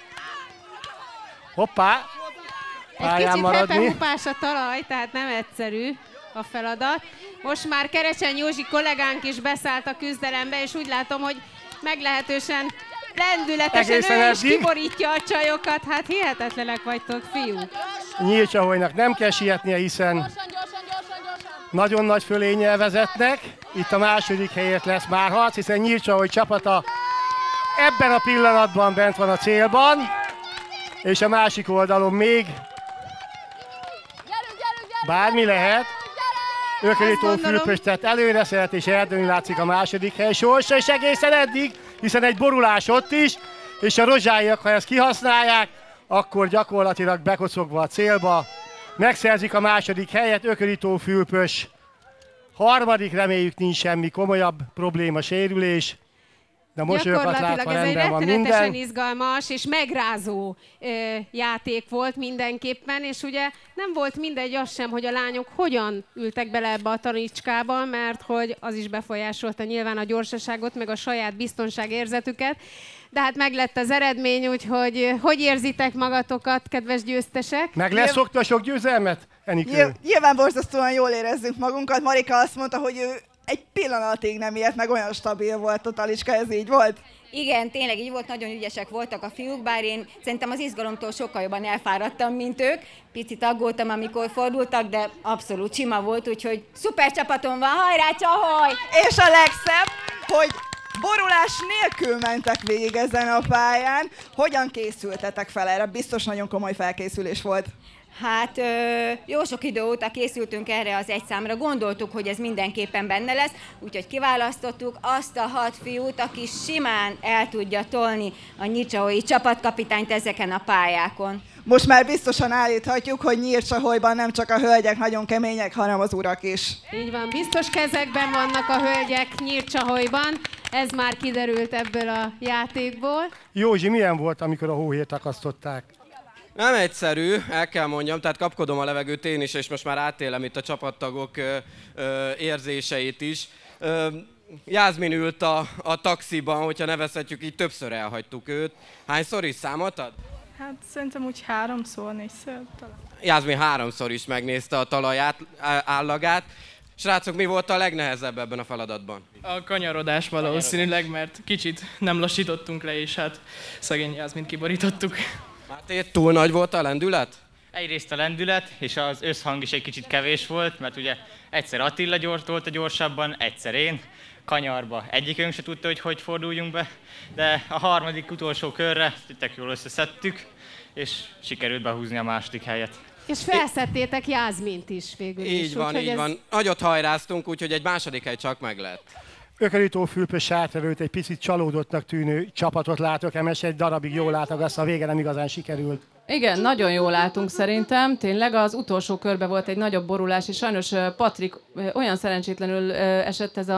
Hoppá! Egy kicsit hepehupás a talaj, tehát nem egyszerű a feladat. Most már Kerecsen Józsi kollégánk is beszállt a küzdelembe, és úgy látom, hogy meglehetősen lendületesen ő is kiborítja a csajokat. Hát hihetetlenek vagytok, fiúk. Nyírcsaholynak nem kell sietnie, hiszen nagyon nagy fölénnyel vezetnek. Itt a második helyért lesz már harc, hiszen Nyírcsaholy csapata ebben a pillanatban bent van a célban, és a másik oldalon még bármi lehet. Ökörító fülpöstet előre szeret, és Erdőn látszik a második hely sorsa, és egészen eddig, hiszen egy borulás ott is, és a rozsáiak, ha ezt kihasználják, akkor gyakorlatilag bekocogva a célba megszerzik a második helyet. Ökörító fülpös harmadik, reméljük nincs semmi komolyabb probléma, sérülés. De mosolyokat látva rendben van minden. Rettenetesen izgalmas és megrázó játék volt mindenképpen, és ugye nem volt mindegy az sem, hogy a lányok hogyan ültek bele ebbe a talicskába, mert hogy az is befolyásolta nyilván a gyorsaságot, meg a saját biztonságérzetüket. De hát meglett az eredmény, úgyhogy hogy érzitek magatokat, kedves győztesek? Meg lesz szokta a sok győzelmet, Enikő? Nyilván borzasztóan jól érezzünk magunkat. Marika azt mondta, hogy ő egy pillanatig nem ilyet, meg olyan stabil volt a talicska, ez így volt? Igen, tényleg így volt, nagyon ügyesek voltak a fiúk, bár én szerintem az izgalomtól sokkal jobban elfáradtam, mint ők. Picit aggódtam, amikor fordultak, de abszolút sima volt, úgyhogy szuper csapatom van, hajrá Csaholy! És a legszebb, hogy borulás nélkül mentek végig ezen a pályán. Hogyan készültetek fel erre? Biztos nagyon komoly felkészülés volt. Hát jó sok idő óta készültünk erre az egy számra, gondoltuk, hogy ez mindenképpen benne lesz, úgyhogy kiválasztottuk azt a 6 fiút, aki simán el tudja tolni a nyírcsaholyi csapatkapitányt ezeken a pályákon. Most már biztosan állíthatjuk, hogy Nyírcsaholyban nem csak a hölgyek nagyon kemények, hanem az urak is. Így van, biztos kezekben vannak a hölgyek Nyírcsaholyban, ez már kiderült ebből a játékból. Józsi, milyen volt, amikor a hóhért akasztották? Nem egyszerű, el kell mondjam, tehát kapkodom a levegőt én is, és most már átélem itt a csapattagok érzéseit is. Jászmin ült a taxiban, hogyha nevezhetjük, így többször elhagytuk őt. Hányszor is számoltad? Hát szerintem úgy 3-szor, 4-ször talán. Jászmin 3-szor is megnézte a talaját, állagát. Srácok, mi volt a legnehezebb ebben a feladatban? A kanyarodás valószínűleg, mert kicsit nem lassítottunk le, és hát szegény Jászmint kiborítottuk. Máté, túl nagy volt a lendület? Egyrészt a lendület, és az összhang is egy kicsit kevés volt, mert ugye egyszer Attila tolt a gyorsabban, egyszer én. Kanyarba egyikünk se tudta, hogy forduljunk be, de a harmadik utolsó körre tök jól összeszedtük, és sikerült behúzni a második helyet. És felszedtétek Jászmint is végül is. Így van, így van. Nagyot hajráztunk, úgyhogy egy második hely csak meg lett. Ökörító fülpös sátrelőtt egy picit csalódottnak tűnő csapatot látok, Emes egy darabig jól látogatsz, a vége nem igazán sikerült. Igen, nagyon jól álltunk szerintem. Tényleg az utolsó körben volt egy nagyobb borulás, és sajnos Patrik olyan szerencsétlenül esett ez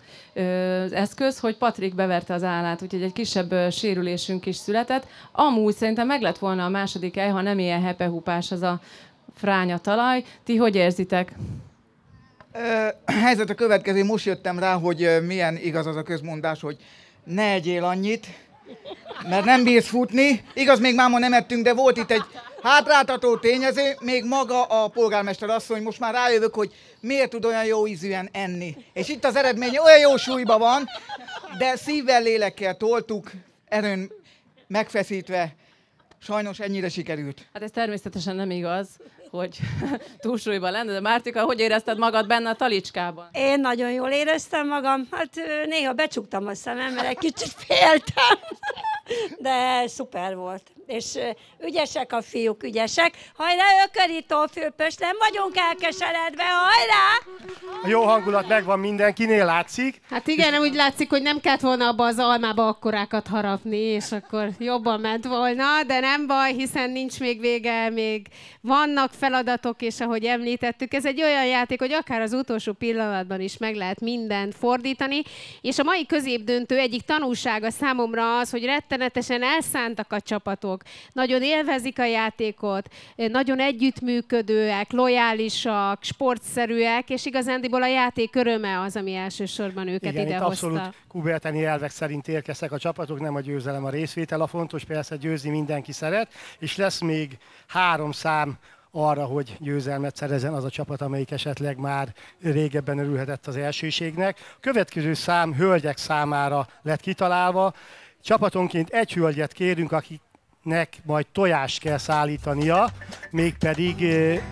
az eszköz, hogy Patrik beverte az állát, úgyhogy egy kisebb sérülésünk is született. Amúgy szerintem meg lett volna a második hely, ha nem ilyen hepehupás az a fránya talaj. Ti hogy érzitek? Helyzet a következő, most jöttem rá, hogy milyen igaz az a közmondás, hogy ne egyél annyit, mert nem bírsz futni. Igaz, még máma nem ettünk, de volt itt egy hátráltató tényező, még maga a polgármester asszony, most már rájövök, hogy miért tud olyan jó ízűen enni. És itt az eredmény olyan jó súlyban van, de szívvel, lélekkel toltuk, erőn megfeszítve. Sajnos ennyire sikerült. Hát ez természetesen nem igaz, hogy túlsúlyban lenne, de Mártika, hogy érezted magad benne a talicskában? Én nagyon jól éreztem magam, hát néha becsuktam a szemem, mert egy kicsit féltem, de szuper volt. És ügyesek a fiúk, ügyesek. Hajrá, ökörító fülpös, nem vagyunk elkeseredve, hajrá! A jó hangulat megvan mindenkinél, látszik. Hát igen, úgy látszik, hogy nem kellett volna abba az almába akkorákat harapni, és akkor jobban ment volna, de nem baj, hiszen nincs még vége, még vannak feladatok, és ahogy említettük, ez egy olyan játék, hogy akár az utolsó pillanatban is meg lehet mindent fordítani, és a mai középdöntő egyik tanulsága számomra az, hogy rettenetesen elszántak a csapatok, nagyon élvezik a játékot, nagyon együttműködőek, lojálisak, sportszerűek, és igazándiból a játék öröme az, ami elsősorban őket idehozta. Abszolút kuberteni elvek szerint érkeztek a csapatok, nem a győzelem, a részvétel a fontos, persze győzni mindenki szeret, és lesz még 3 szám arra, hogy győzelmet szerezzen az a csapat, amelyik esetleg már régebben örülhetett az elsőségnek. A következő szám hölgyek számára lett kitalálva. Csapatonként egy hölgyet kérünk, akiknek majd tojást kell szállítania, mégpedig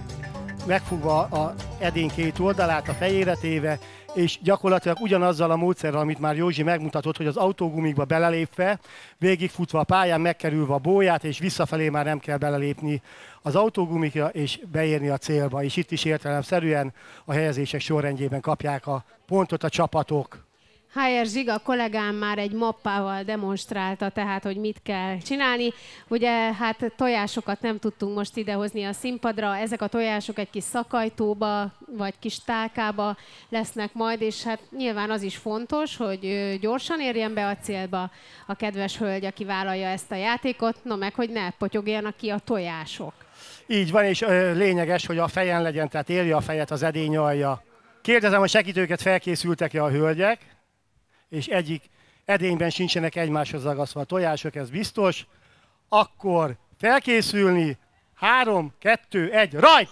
megfogva az edény két oldalát, a fejére téve, és gyakorlatilag ugyanazzal a módszerrel, amit már Józsi megmutatott, hogy az autógumikba belelépve, végigfutva a pályán, megkerülve a bóját, és visszafelé már nem kell belelépni az autógumikra, és beérni a célba. És itt is értelemszerűen a helyezések sorrendjében kapják a pontot a csapatok. HR Zsiga kollégám már egy mappával demonstrálta, tehát, hogy mit kell csinálni. Ugye, hát tojásokat nem tudtunk most idehozni a színpadra, ezek a tojások egy kis szakajtóba, vagy kis tálkába lesznek majd, és hát nyilván az is fontos, hogy gyorsan érjen be a célba a kedves hölgy, aki vállalja ezt a játékot, no meg, hogy ne potyogjanak ki a tojások. Így van, és lényeges, hogy a fejen legyen, tehát érje a fejet az edény alja. Kérdezem, a segítőket felkészültek-e a hölgyek? És egyik edényben sincsenek egymáshoz ragasztva a tojások, ez biztos. Akkor felkészülni, 3, 2, 1, rajt!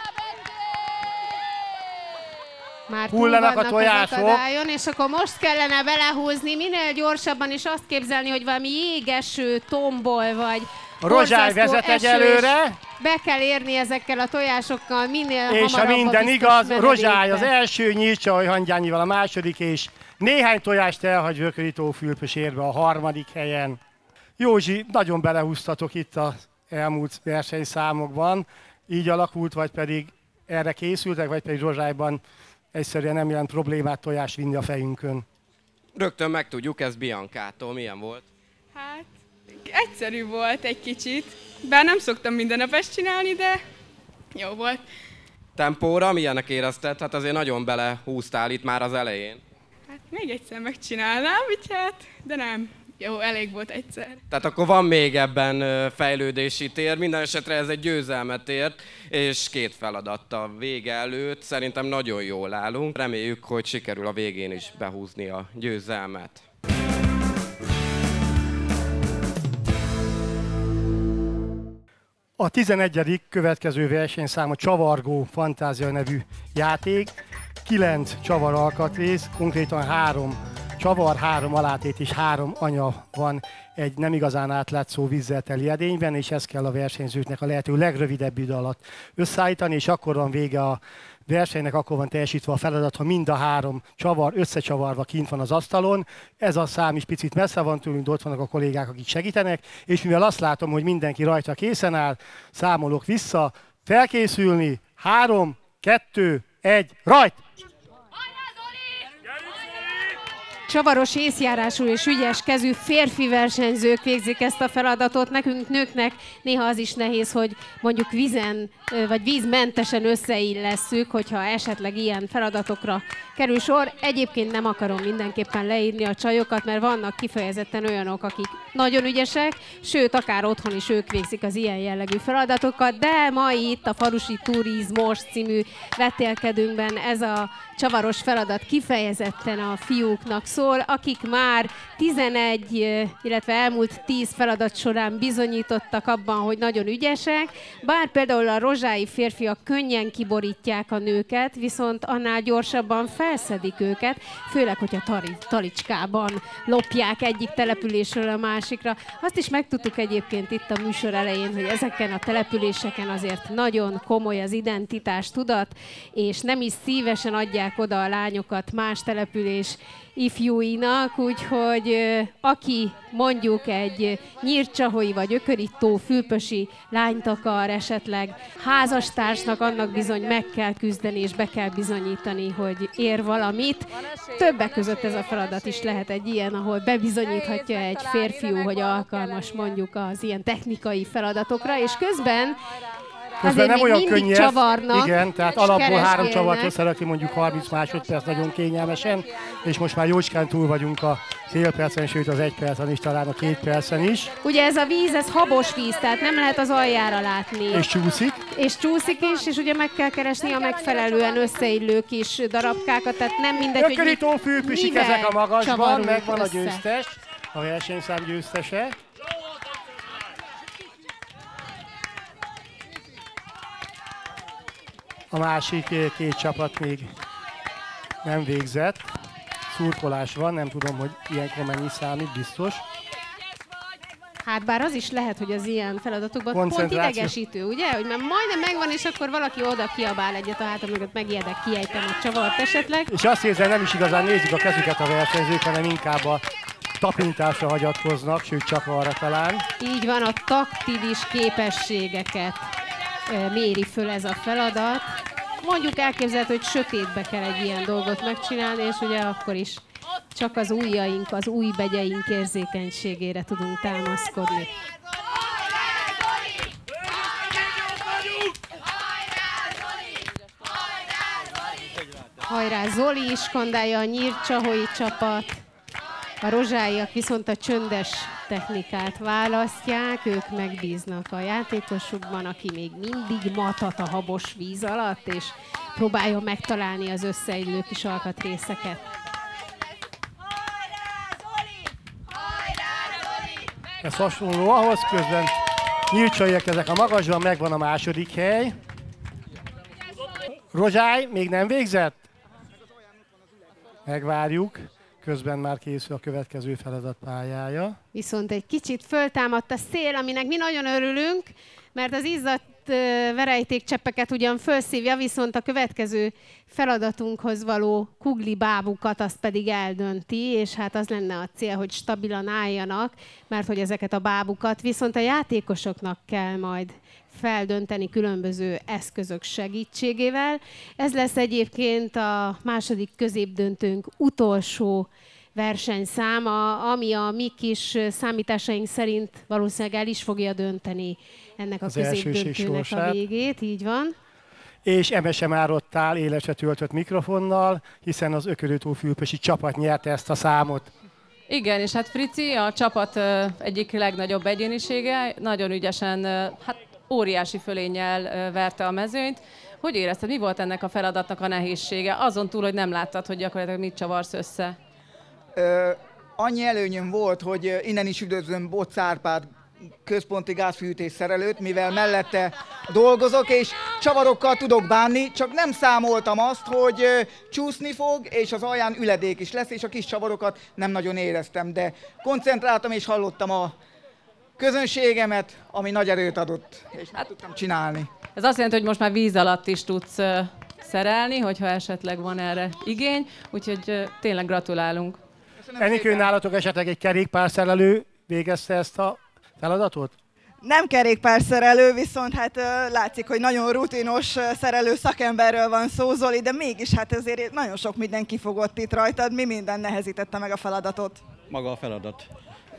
Már hullanak a tojások. És akkor most kellene belehúzni minél gyorsabban, és azt képzelni, hogy valami jégeső, tombol, vagy Rozsály vezet egyelőre. Be kell érni ezekkel a tojásokkal minél hamarabb. És ha minden igaz, Rozsály az első, Nyírcsa Hangyányival a második, és néhány tojást elhagy Vökörító Fülpös érve a 3. helyen. Józsi, nagyon belehúztatok itt az elmúlt versenyszámokban. Így alakult, vagy pedig erre készültek, vagy pedig Rozsályban egyszerűen nem jelent problémát tojást vinni a fejünkön? Rögtön megtudjuk, ez Biancától. Milyen volt? Hát, egyszerű volt egy kicsit. Bár nem szoktam minden nap ezt csinálni, de jó volt. Tempóra milyennek érezted? Hát azért nagyon belehúztál itt már az elején. Hát még egyszer megcsinálnám, úgyhogy, de nem. Jó, elég volt egyszer. Tehát akkor van még ebben fejlődési tér. Minden esetre ez egy győzelmet ért, és 2 feladat a vége előtt. Szerintem nagyon jól állunk. Reméljük, hogy sikerül a végén is behúzni a győzelmet. A 11. következő versenyszám a Csavargó Fantázia nevű játék. 9 csavar alkatrész, konkrétan 3 csavar, 3 alátét és 3 anya van egy nem igazán átlátszó vízzel teli edényben, és ezt kell a versenyzőknek a lehető legrövidebb idő alatt összeállítani, és akkor van vége a versenynek, akkor van teljesítve a feladat, ha mind a 3 csavar összecsavarva kint van az asztalon. Ez a szám is picit messze van tőlünk, de ott vannak a kollégák, akik segítenek, és mivel azt látom, hogy mindenki rajta készen áll, számolok vissza, felkészülni, 3, 2, 1, rajt! csavaros észjárású és ügyes kezű férfi versenyzők végzik ezt a feladatot. Nekünk nőknek néha az is nehéz, hogy mondjuk vízen vagy vízmentesen összeillesszük, hogyha esetleg ilyen feladatokra kerül sor. Egyébként nem akarom mindenképpen leírni a csajokat, mert vannak kifejezetten olyanok, akik nagyon ügyesek, sőt, akár otthon is ők végzik az ilyen jellegű feladatokat, de ma itt a Falusi Turizmos című vetélkedőnkben ez a csavaros feladat kifejezetten a fiúknak szól, akik már 11, illetve elmúlt 10 feladat során bizonyítottak abban, hogy nagyon ügyesek, bár például a rozsái férfiak könnyen kiborítják a nőket, viszont annál gyorsabban felszedik őket, főleg, hogyha talicskában lopják egyik településről a másikra. Azt is megtudtuk egyébként itt a műsor elején, hogy ezeken a településeken azért nagyon komoly az identitástudat, és nem is szívesen adják oda a lányokat más település ifjúinak, úgyhogy aki mondjuk egy nyírcsahoi vagy ökörító fülpösi lányt akar esetleg házastársnak, annak bizony meg kell küzdeni és be kell bizonyítani, hogy ér valamit. Többek között ez a feladat is lehet egy ilyen, ahol bebizonyíthatja egy férfiú, hogy alkalmas mondjuk az ilyen technikai feladatokra, és közben nem olyan könnyű, csavarnak, igen, tehát alapból 3 csavart összerakni mondjuk 30 másodperc nagyon kényelmesen, és most már jócskán túl vagyunk a fél percen, sőt az 1 percen is, talán a 2 percen is. Ugye ez a víz, ez habos víz, tehát nem lehet az aljára látni. És csúszik. És csúszik is, és ugye meg kell keresni a megfelelően összeillő kis darabkákat, tehát nem mindegy, hogy ökörító fülpösik ezek a magasban, megvan a győztes, a versenyszám győztese. A másik 2 csapat még nem végzett. Szurkolás van, nem tudom, hogy ilyenkor mennyi számít, biztos. Hát bár az is lehet, hogy az ilyen feladatokban pont idegesítő, ugye? Hogy már majdnem megvan, és akkor valaki oda kiabál egyet a hátam mögött, megijedek, kiejtem a csavart esetleg. És azt érzem, nem is igazán nézik a kezüket a versenyzők, hanem inkább a tapintásra hagyatkoznak, sőt csak arra talán. Így van, a taktilis képességeket méri föl ez a feladat. Mondjuk elképzelhető, hogy sötétbe kell egy ilyen dolgot megcsinálni, és ugye akkor is csak az ujjaink, az ujjbegyeink érzékenységére tudunk támaszkodni. Hajrá Zoli is skandálja a nyírcsahoi csapat. A rozsáiak viszont a csöndes technikát választják, ők megbíznak a játékosukban, aki még mindig matat a habos víz alatt, és próbálja megtalálni az összeillő kis alkatrészeket. Ez hasonló ahhoz, közben nyírcsaiak ezek a magasban, megvan a második hely. Rozsály még nem végzett? Megvárjuk. Közben már készül a következő feladat pályája. Viszont egy kicsit föltámadt a szél, aminek mi nagyon örülünk, mert az izzadt verejtékcseppeket ugyan fölszívja, viszont a következő feladatunkhoz való kuglibábukat azt pedig eldönti, és hát az lenne a cél, hogy stabilan álljanak, mert hogy ezeket a bábukat viszont a játékosoknak kell majd feldönteni különböző eszközök segítségével. Ez lesz egyébként a második középdöntőnk utolsó versenyszáma, ami a mi kis számításaink szerint valószínűleg el is fogja dönteni ennek a középdöntőnek a végét. Így van. És Emese már ott áll élesre töltött mikrofonnal, hiszen az ökörító fülpösi csapat nyerte ezt a számot. Igen, és hát Frici a csapat egyik legnagyobb egyénisége, nagyon ügyesen, hát óriási fölénnyel verte a mezőnyt. Hogy érezted, mi volt ennek a feladatnak a nehézsége? Azon túl, hogy nem láttad, hogy gyakorlatilag mit csavarsz össze? Annyi előnyöm volt, hogy innen is üdvözlöm Bocz Árpád központi gázfűtés szerelőt, mivel mellette dolgozok, és csavarokkal tudok bánni, csak nem számoltam azt, hogy csúszni fog, és az alján üledék is lesz, és a kis csavarokat nem nagyon éreztem, de koncentráltam, és hallottam a közönségemet, ami nagy erőt adott, és hát tudtam csinálni. Ez azt jelenti, hogy most már víz alatt is tudsz szerelni, hogyha esetleg van erre igény, úgyhogy tényleg gratulálunk. Enikő, nálatok esetleg egy kerékpárszerelő végezte ezt a feladatot? Nem kerékpárszerelő, viszont hát látszik, hogy nagyon rutinos szerelő szakemberről van szó, Zoli, de mégis hát azért nagyon sok minden kifogott itt rajtad. Mi minden nehezítette meg a feladatot? Maga a feladat.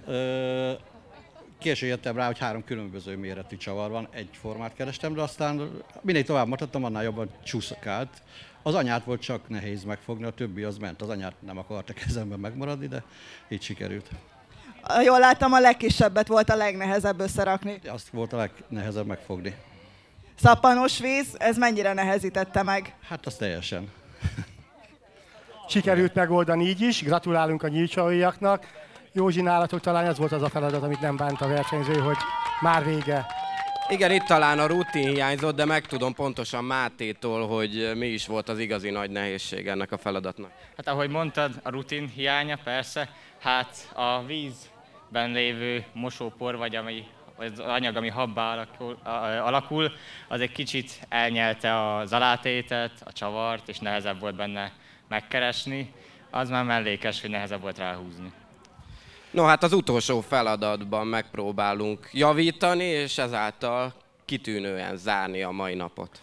Később jöttem rá, hogy 3 különböző méretű csavar van, egy formát kerestem, de aztán minél tovább mutattam, annál jobban csúszokált. Az anyát volt csak nehéz megfogni, a többi az ment. Az anyát nem akarta kezemben megmaradni, de így sikerült. Jól láttam, a legkisebbet volt a legnehezebb összerakni. Azt volt a legnehezebb megfogni. Szappanos víz, ez mennyire nehezítette meg? Hát az teljesen. Sikerült megoldani így is, gratulálunk a nyílcsahóiaknak. Józsi, nálatok talán ez volt az a feladat, amit nem bánt a versenyző, hogy már vége. Igen, itt talán a rutin hiányzott, de megtudom pontosan Mátétól, hogy mi is volt az igazi nagy nehézség ennek a feladatnak. Hát ahogy mondtad, a rutin hiánya persze, hát a vízben lévő mosópor, vagy az anyag, ami habbá alakul, az egy kicsit elnyelte az alátétet, a csavart, és nehezebb volt benne megkeresni. Az már mellékes, hogy nehezebb volt ráhúzni. No, hát az utolsó feladatban megpróbálunk javítani, és ezáltal kitűnően zárni a mai napot.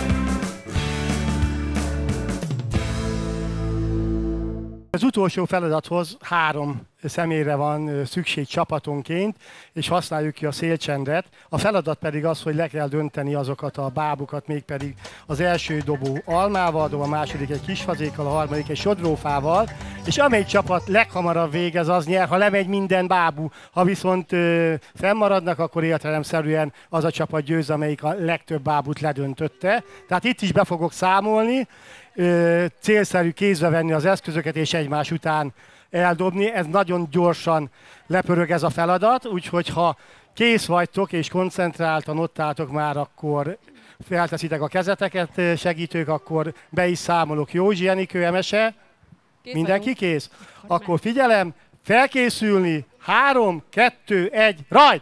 Az utolsó feladathoz 3 személyre van szükség csapatonként, és használjuk ki a szélcsendet. A feladat pedig az, hogy le kell dönteni azokat a bábukat, mégpedig az első dobó almával, a második egy kisfazékkal, a harmadik egy sodrófával, és amelyik csapat leghamarabb végez, az nyer, ha lemegy minden bábú. Ha viszont fennmaradnak, akkor értelemszerűen az a csapat győz, amelyik a legtöbb bábút ledöntötte. Tehát itt is be fogok számolni, célszerű kézbe venni az eszközöket és egymás után eldobni. Ez nagyon gyorsan lepörög ez a feladat, úgyhogy ha kész vagytok és koncentráltan ott álltok már, akkor felteszitek a kezeteket, segítők, akkor be is számolok. Józsi, Enikő, Emese? Mindenki kész? Akkor figyelem, felkészülni, 3, 2, 1, rajt!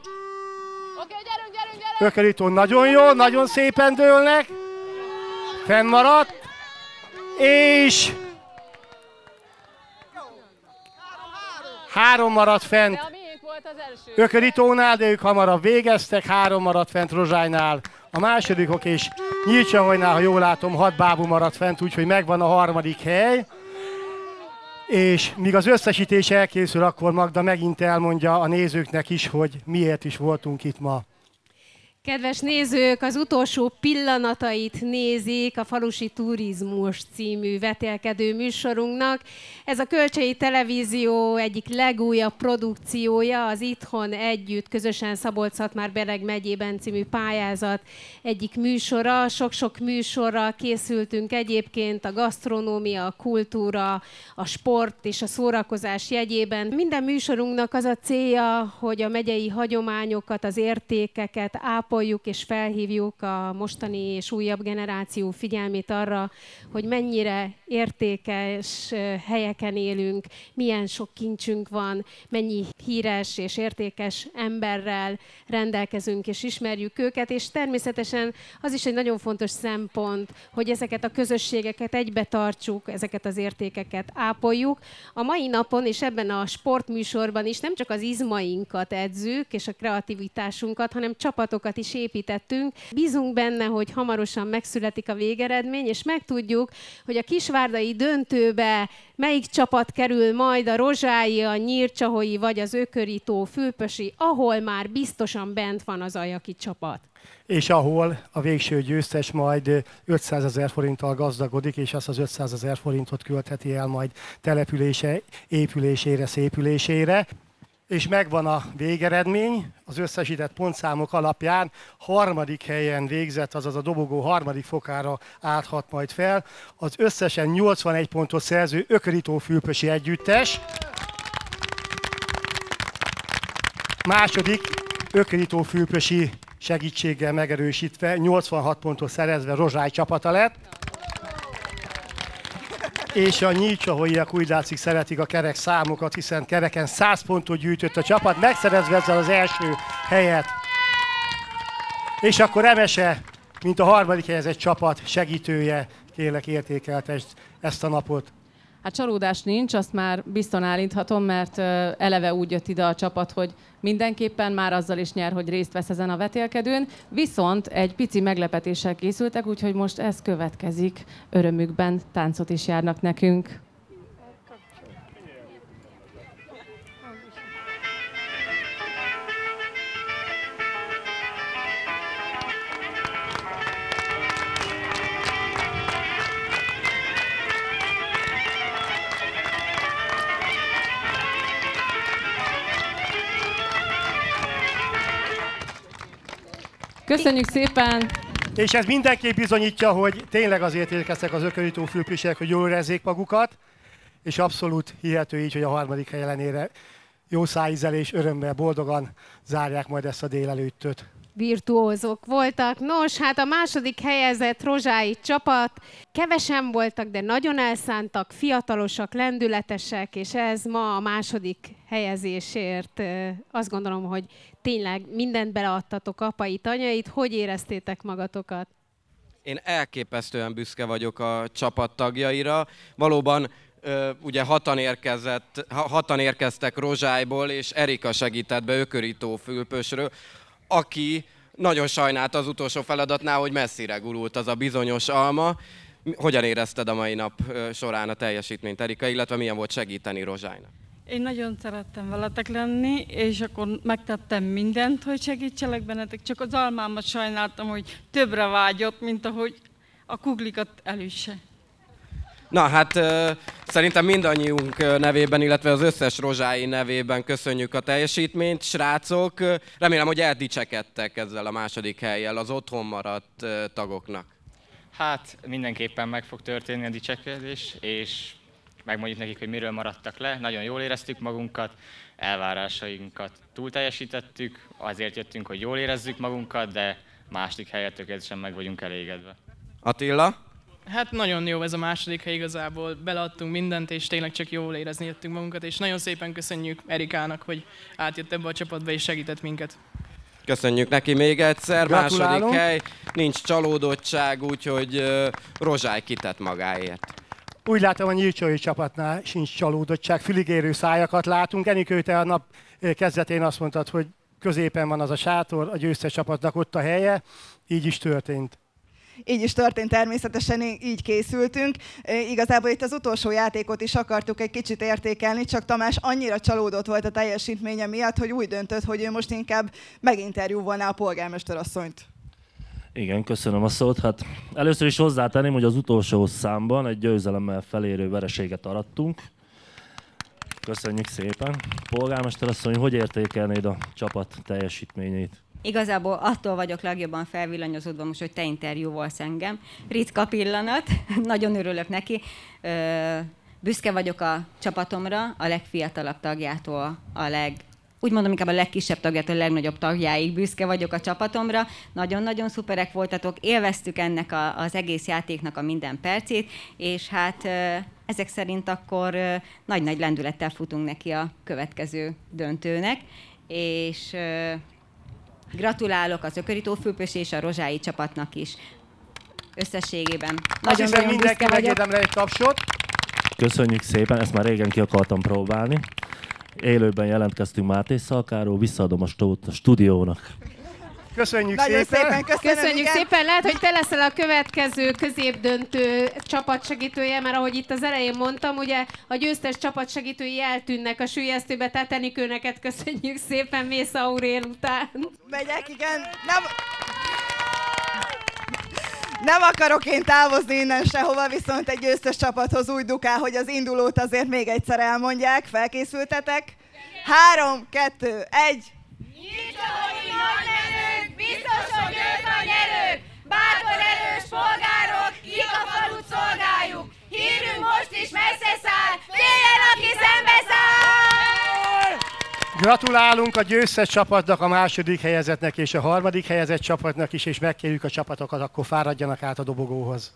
Ökörítón nagyon jó, nagyon szépen dőlnek. Fennmaradt. És 3 maradt fent Ökörítónál, de ők hamarabb végeztek, 3 maradt fent Rozsánynál a másodikok, és Nyílcsahogynál, ha jól látom, 6 bábú maradt fent, úgyhogy megvan a 3. hely. És míg az összesítés elkészül, akkor Magda megint elmondja a nézőknek is, hogy miért is voltunk itt ma. Kedves nézők, az utolsó pillanatait nézik a Falusi Turizmus című vetélkedő műsorunknak. Ez a Kölcsei Televízió egyik legújabb produkciója, az Itthon Együtt, közösen Szabolcs-Szatmár-Bereg megyében című pályázat egyik műsora. Sok-sok műsorral készültünk egyébként a gasztronómia, a kultúra, a sport és a szórakozás jegyében. Minden műsorunknak az a célja, hogy a megyei hagyományokat, az értékeket ápoljuk és felhívjuk a mostani és újabb generáció figyelmét arra, hogy mennyire értékes helyeken élünk, milyen sok kincsünk van, mennyi híres és értékes emberrel rendelkezünk és ismerjük őket, és természetesen az is egy nagyon fontos szempont, hogy ezeket a közösségeket egybe tartsuk, ezeket az értékeket ápoljuk. A mai napon és ebben a sportműsorban is nem csak az izmainkat edzük és a kreativitásunkat, hanem csapatokat is építettünk. Bízunk benne, hogy hamarosan megszületik a végeredmény, és megtudjuk, hogy a kisvárdai döntőbe melyik csapat kerül majd, a rozsái, a nyírcsahói vagy az ökörító fülpösi, ahol már biztosan bent van az ajaki csapat. És ahol a végső győztes majd 500 000 forinttal gazdagodik, és azt az 500 000 forintot költheti el majd települése, épülésére, szépülésére. És megvan a végeredmény, az összesített pontszámok alapján 3. helyen végzett, azaz a dobogó 3. fokára állhat majd fel az összesen 81 pontot szerző Ökörító Fülpösi együttes. Második Ökörító Fülpösi segítséggel megerősítve 86 pontot szerezve Rozsály csapata lett. És a nyílcsahóiak úgy látszik szeretik a kerek számokat, hiszen kereken 100 pontot gyűjtött a csapat, megszerezve ezzel az első helyet. És akkor Emese, mint a 3. helyezett csapat segítője, kérlek értékeltesd ezt a napot. Hát csalódás nincs, azt már bizton állíthatom, mert eleve úgy jött ide a csapat, hogy mindenképpen már azzal is nyer, hogy részt vesz ezen a vetélkedőn, viszont egy pici meglepetéssel készültek, úgyhogy most ez következik. Örömükben táncot is járnak nekünk. Köszönjük szépen! És ez mindenképp bizonyítja, hogy tényleg azért érkeztek az ökörító fülpisek, hogy jól érezzék magukat, és abszolút hihető így, hogy a harmadik hely ellenére jó szájízzel és örömmel, boldogan zárják majd ezt a délelőttöt. Virtuózok voltak. Nos, hát a második helyezett rozsái csapat. Kevesen voltak, de nagyon elszántak, fiatalosak, lendületesek, és ez ma a második helyezésért azt gondolom, hogy tényleg mindent beleadtatok, apait, anyait. Hogy éreztétek magatokat? Én elképesztően büszke vagyok a csapat tagjaira. Valóban ugye hatan érkeztek Rozsályból, és Erika segített be Ökörító Fülpösről, aki nagyon sajnálta az utolsó feladatnál, hogy messzire gurult az a bizonyos alma. Hogyan érezted a mai nap során a teljesítményt, Erika, illetve milyen volt segíteni Rozsálynak? Én nagyon szerettem veletek lenni, és akkor megtettem mindent, hogy segítselek bennetek. Csak az almámat sajnáltam, hogy többre vágyott, mint ahogy a kuglikat elüsse. Na hát szerintem mindannyiunk nevében, illetve az összes rozsályi nevében köszönjük a teljesítményt, srácok. Remélem, hogy eldicsekedtek ezzel a második hellyel az otthon maradt tagoknak. Hát mindenképpen meg fog történni a dicsekedés, és megmondjuk nekik, hogy miről maradtak le. Nagyon jól éreztük magunkat, elvárásainkat túl teljesítettük, azért jöttünk, hogy jól érezzük magunkat, de második helyet tökéletesen meg vagyunk elégedve. Attila? Hát nagyon jó ez a második hely igazából, beleadtunk mindent, és tényleg csak jól érezni jöttünk magunkat, és nagyon szépen köszönjük Erikának, hogy átjött ebbe a csapatba és segített minket. Köszönjük neki még egyszer, Gratulálunk. második hely, nincs csalódottság, úgyhogy Rozsály kitett magáért. Úgy látom, a Nyírcsói csapatnál sincs csalódottság, füligérő szájakat látunk. Enikő, te a nap kezdetén azt mondtad, hogy középen van az a sátor, a győztes csapatnak ott a helye, így is történt. Így is történt természetesen, így készültünk. Igazából itt az utolsó játékot is akartuk egy kicsit értékelni, csak Tamás annyira csalódott volt a teljesítménye miatt, hogy úgy döntött, hogy ő most inkább meginterjúvolná a polgármesterasszonyt. Igen, köszönöm a szót. Hát először is hozzátenném, hogy az utolsó számban egy győzelemmel felérő vereséget arattunk. Köszönjük szépen. Polgármester asszony, hogy értékelnéd a csapat teljesítményét? Igazából attól vagyok legjobban felvillanyozódva most, hogy te interjúvolsz engem. Ritka pillanat, nagyon örülök neki. Büszke vagyok a csapatomra, a legfiatalabb tagjától úgy mondom, inkább a legkisebb tagjától a legnagyobb tagjáig büszke vagyok a csapatomra. Nagyon-nagyon szuperek voltatok, élveztük ennek az egész játéknak a minden percét, és hát ezek szerint akkor nagy-nagy lendülettel futunk neki a következő döntőnek, és gratulálok az Ökörító Fülpös és a rozsályi csapatnak is. Összességében nagyon-nagyon büszke vagyok. Le egy tapsot. Köszönjük szépen, ezt már régen ki akartam próbálni. Élőben jelentkeztünk Máté Szalkáról, visszaadom a stúdiónak. Köszönjük Nagyon szépen! Köszönjük szépen! Lehet, hogy te leszel a következő középdöntő csapatsegítője, mert ahogy itt az elején mondtam, ugye a győztes csapatsegítői eltűnnek a süllyesztőbe, tehát Enikő, neked köszönjük szépen, mész Aurél után. Megyek, igen. Nem akarok én távozni innen sehova, viszont egy győztes csapathoz úgy dukál, hogy az indulót azért még egyszer elmondják. Felkészültetek? 3, 2, 1... Nyírcsói nagymenők, biztos, hogy ők a nyerők! Bátor erős polgárok, kik a falut szolgáljuk! Hírünk most is messze száll, féljen, aki szembeszáll! Gratulálunk a győztes csapatnak, a második helyezettnek és a harmadik helyezett csapatnak is, és megkérjük a csapatokat, akkor fáradjanak át a dobogóhoz.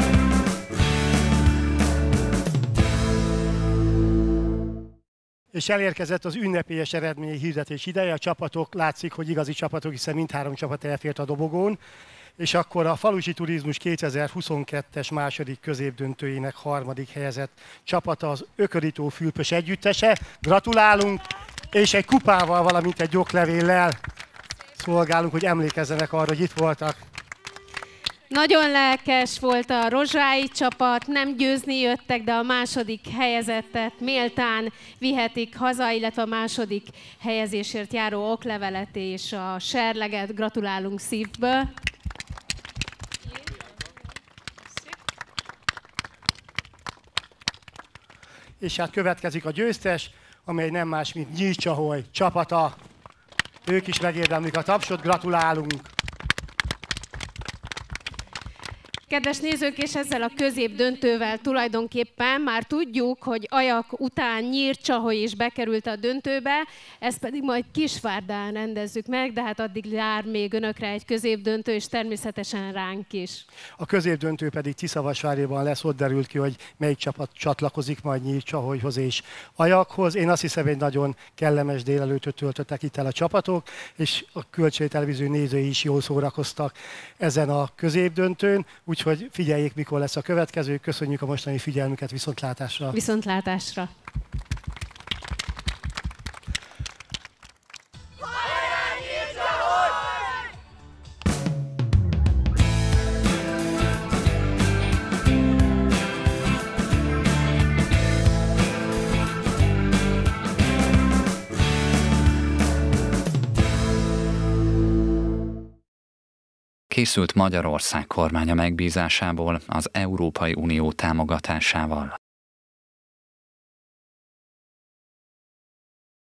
És elérkezett az ünnepélyes eredmény hirdetés ideje. A csapatok, látszik, hogy igazi csapatok, hiszen mindhárom csapat elfért a dobogón. És akkor a Falusi Turizmus 2022-es második középdöntőjének harmadik helyezett csapata az Ökörító Fülpös együttese. Gratulálunk, és egy kupával, valamint egy oklevéllel szolgálunk, hogy emlékezzenek arra, hogy itt voltak. Nagyon lelkes volt a rozsái csapat, nem győzni jöttek, de a második helyezettet méltán vihetik haza, illetve a második helyezésért járó oklevelet és a serleget gratulálunk szívből. És hát következik a győztes, amely nem más, mint Nyírcsaholy csapata. Ők is megérdemlik a tapsot, gratulálunk! Kedves nézők, és ezzel a középdöntővel tulajdonképpen már tudjuk, hogy Ajak után Nyírcsaholy is bekerült a döntőbe, ezt pedig majd Kisvárdán rendezzük meg, de hát addig jár még önökre egy középdöntő, és természetesen ránk is. A középdöntő pedig Tiszavasvárjában lesz, ott derült ki, hogy melyik csapat csatlakozik majd Nyírcsaholyhoz és Ajakhoz. Én azt hiszem, hogy nagyon kellemes délelőttöt töltöttek itt el a csapatok, és a Kölcsei Televízió nézői is jól szórakoztak ezen a középdöntőn. Úgyhogy figyeljék, mikor lesz a következő. Köszönjük a mostani figyelmüket, viszontlátásra! Viszontlátásra! Készült Magyarország kormánya megbízásából az Európai Unió támogatásával.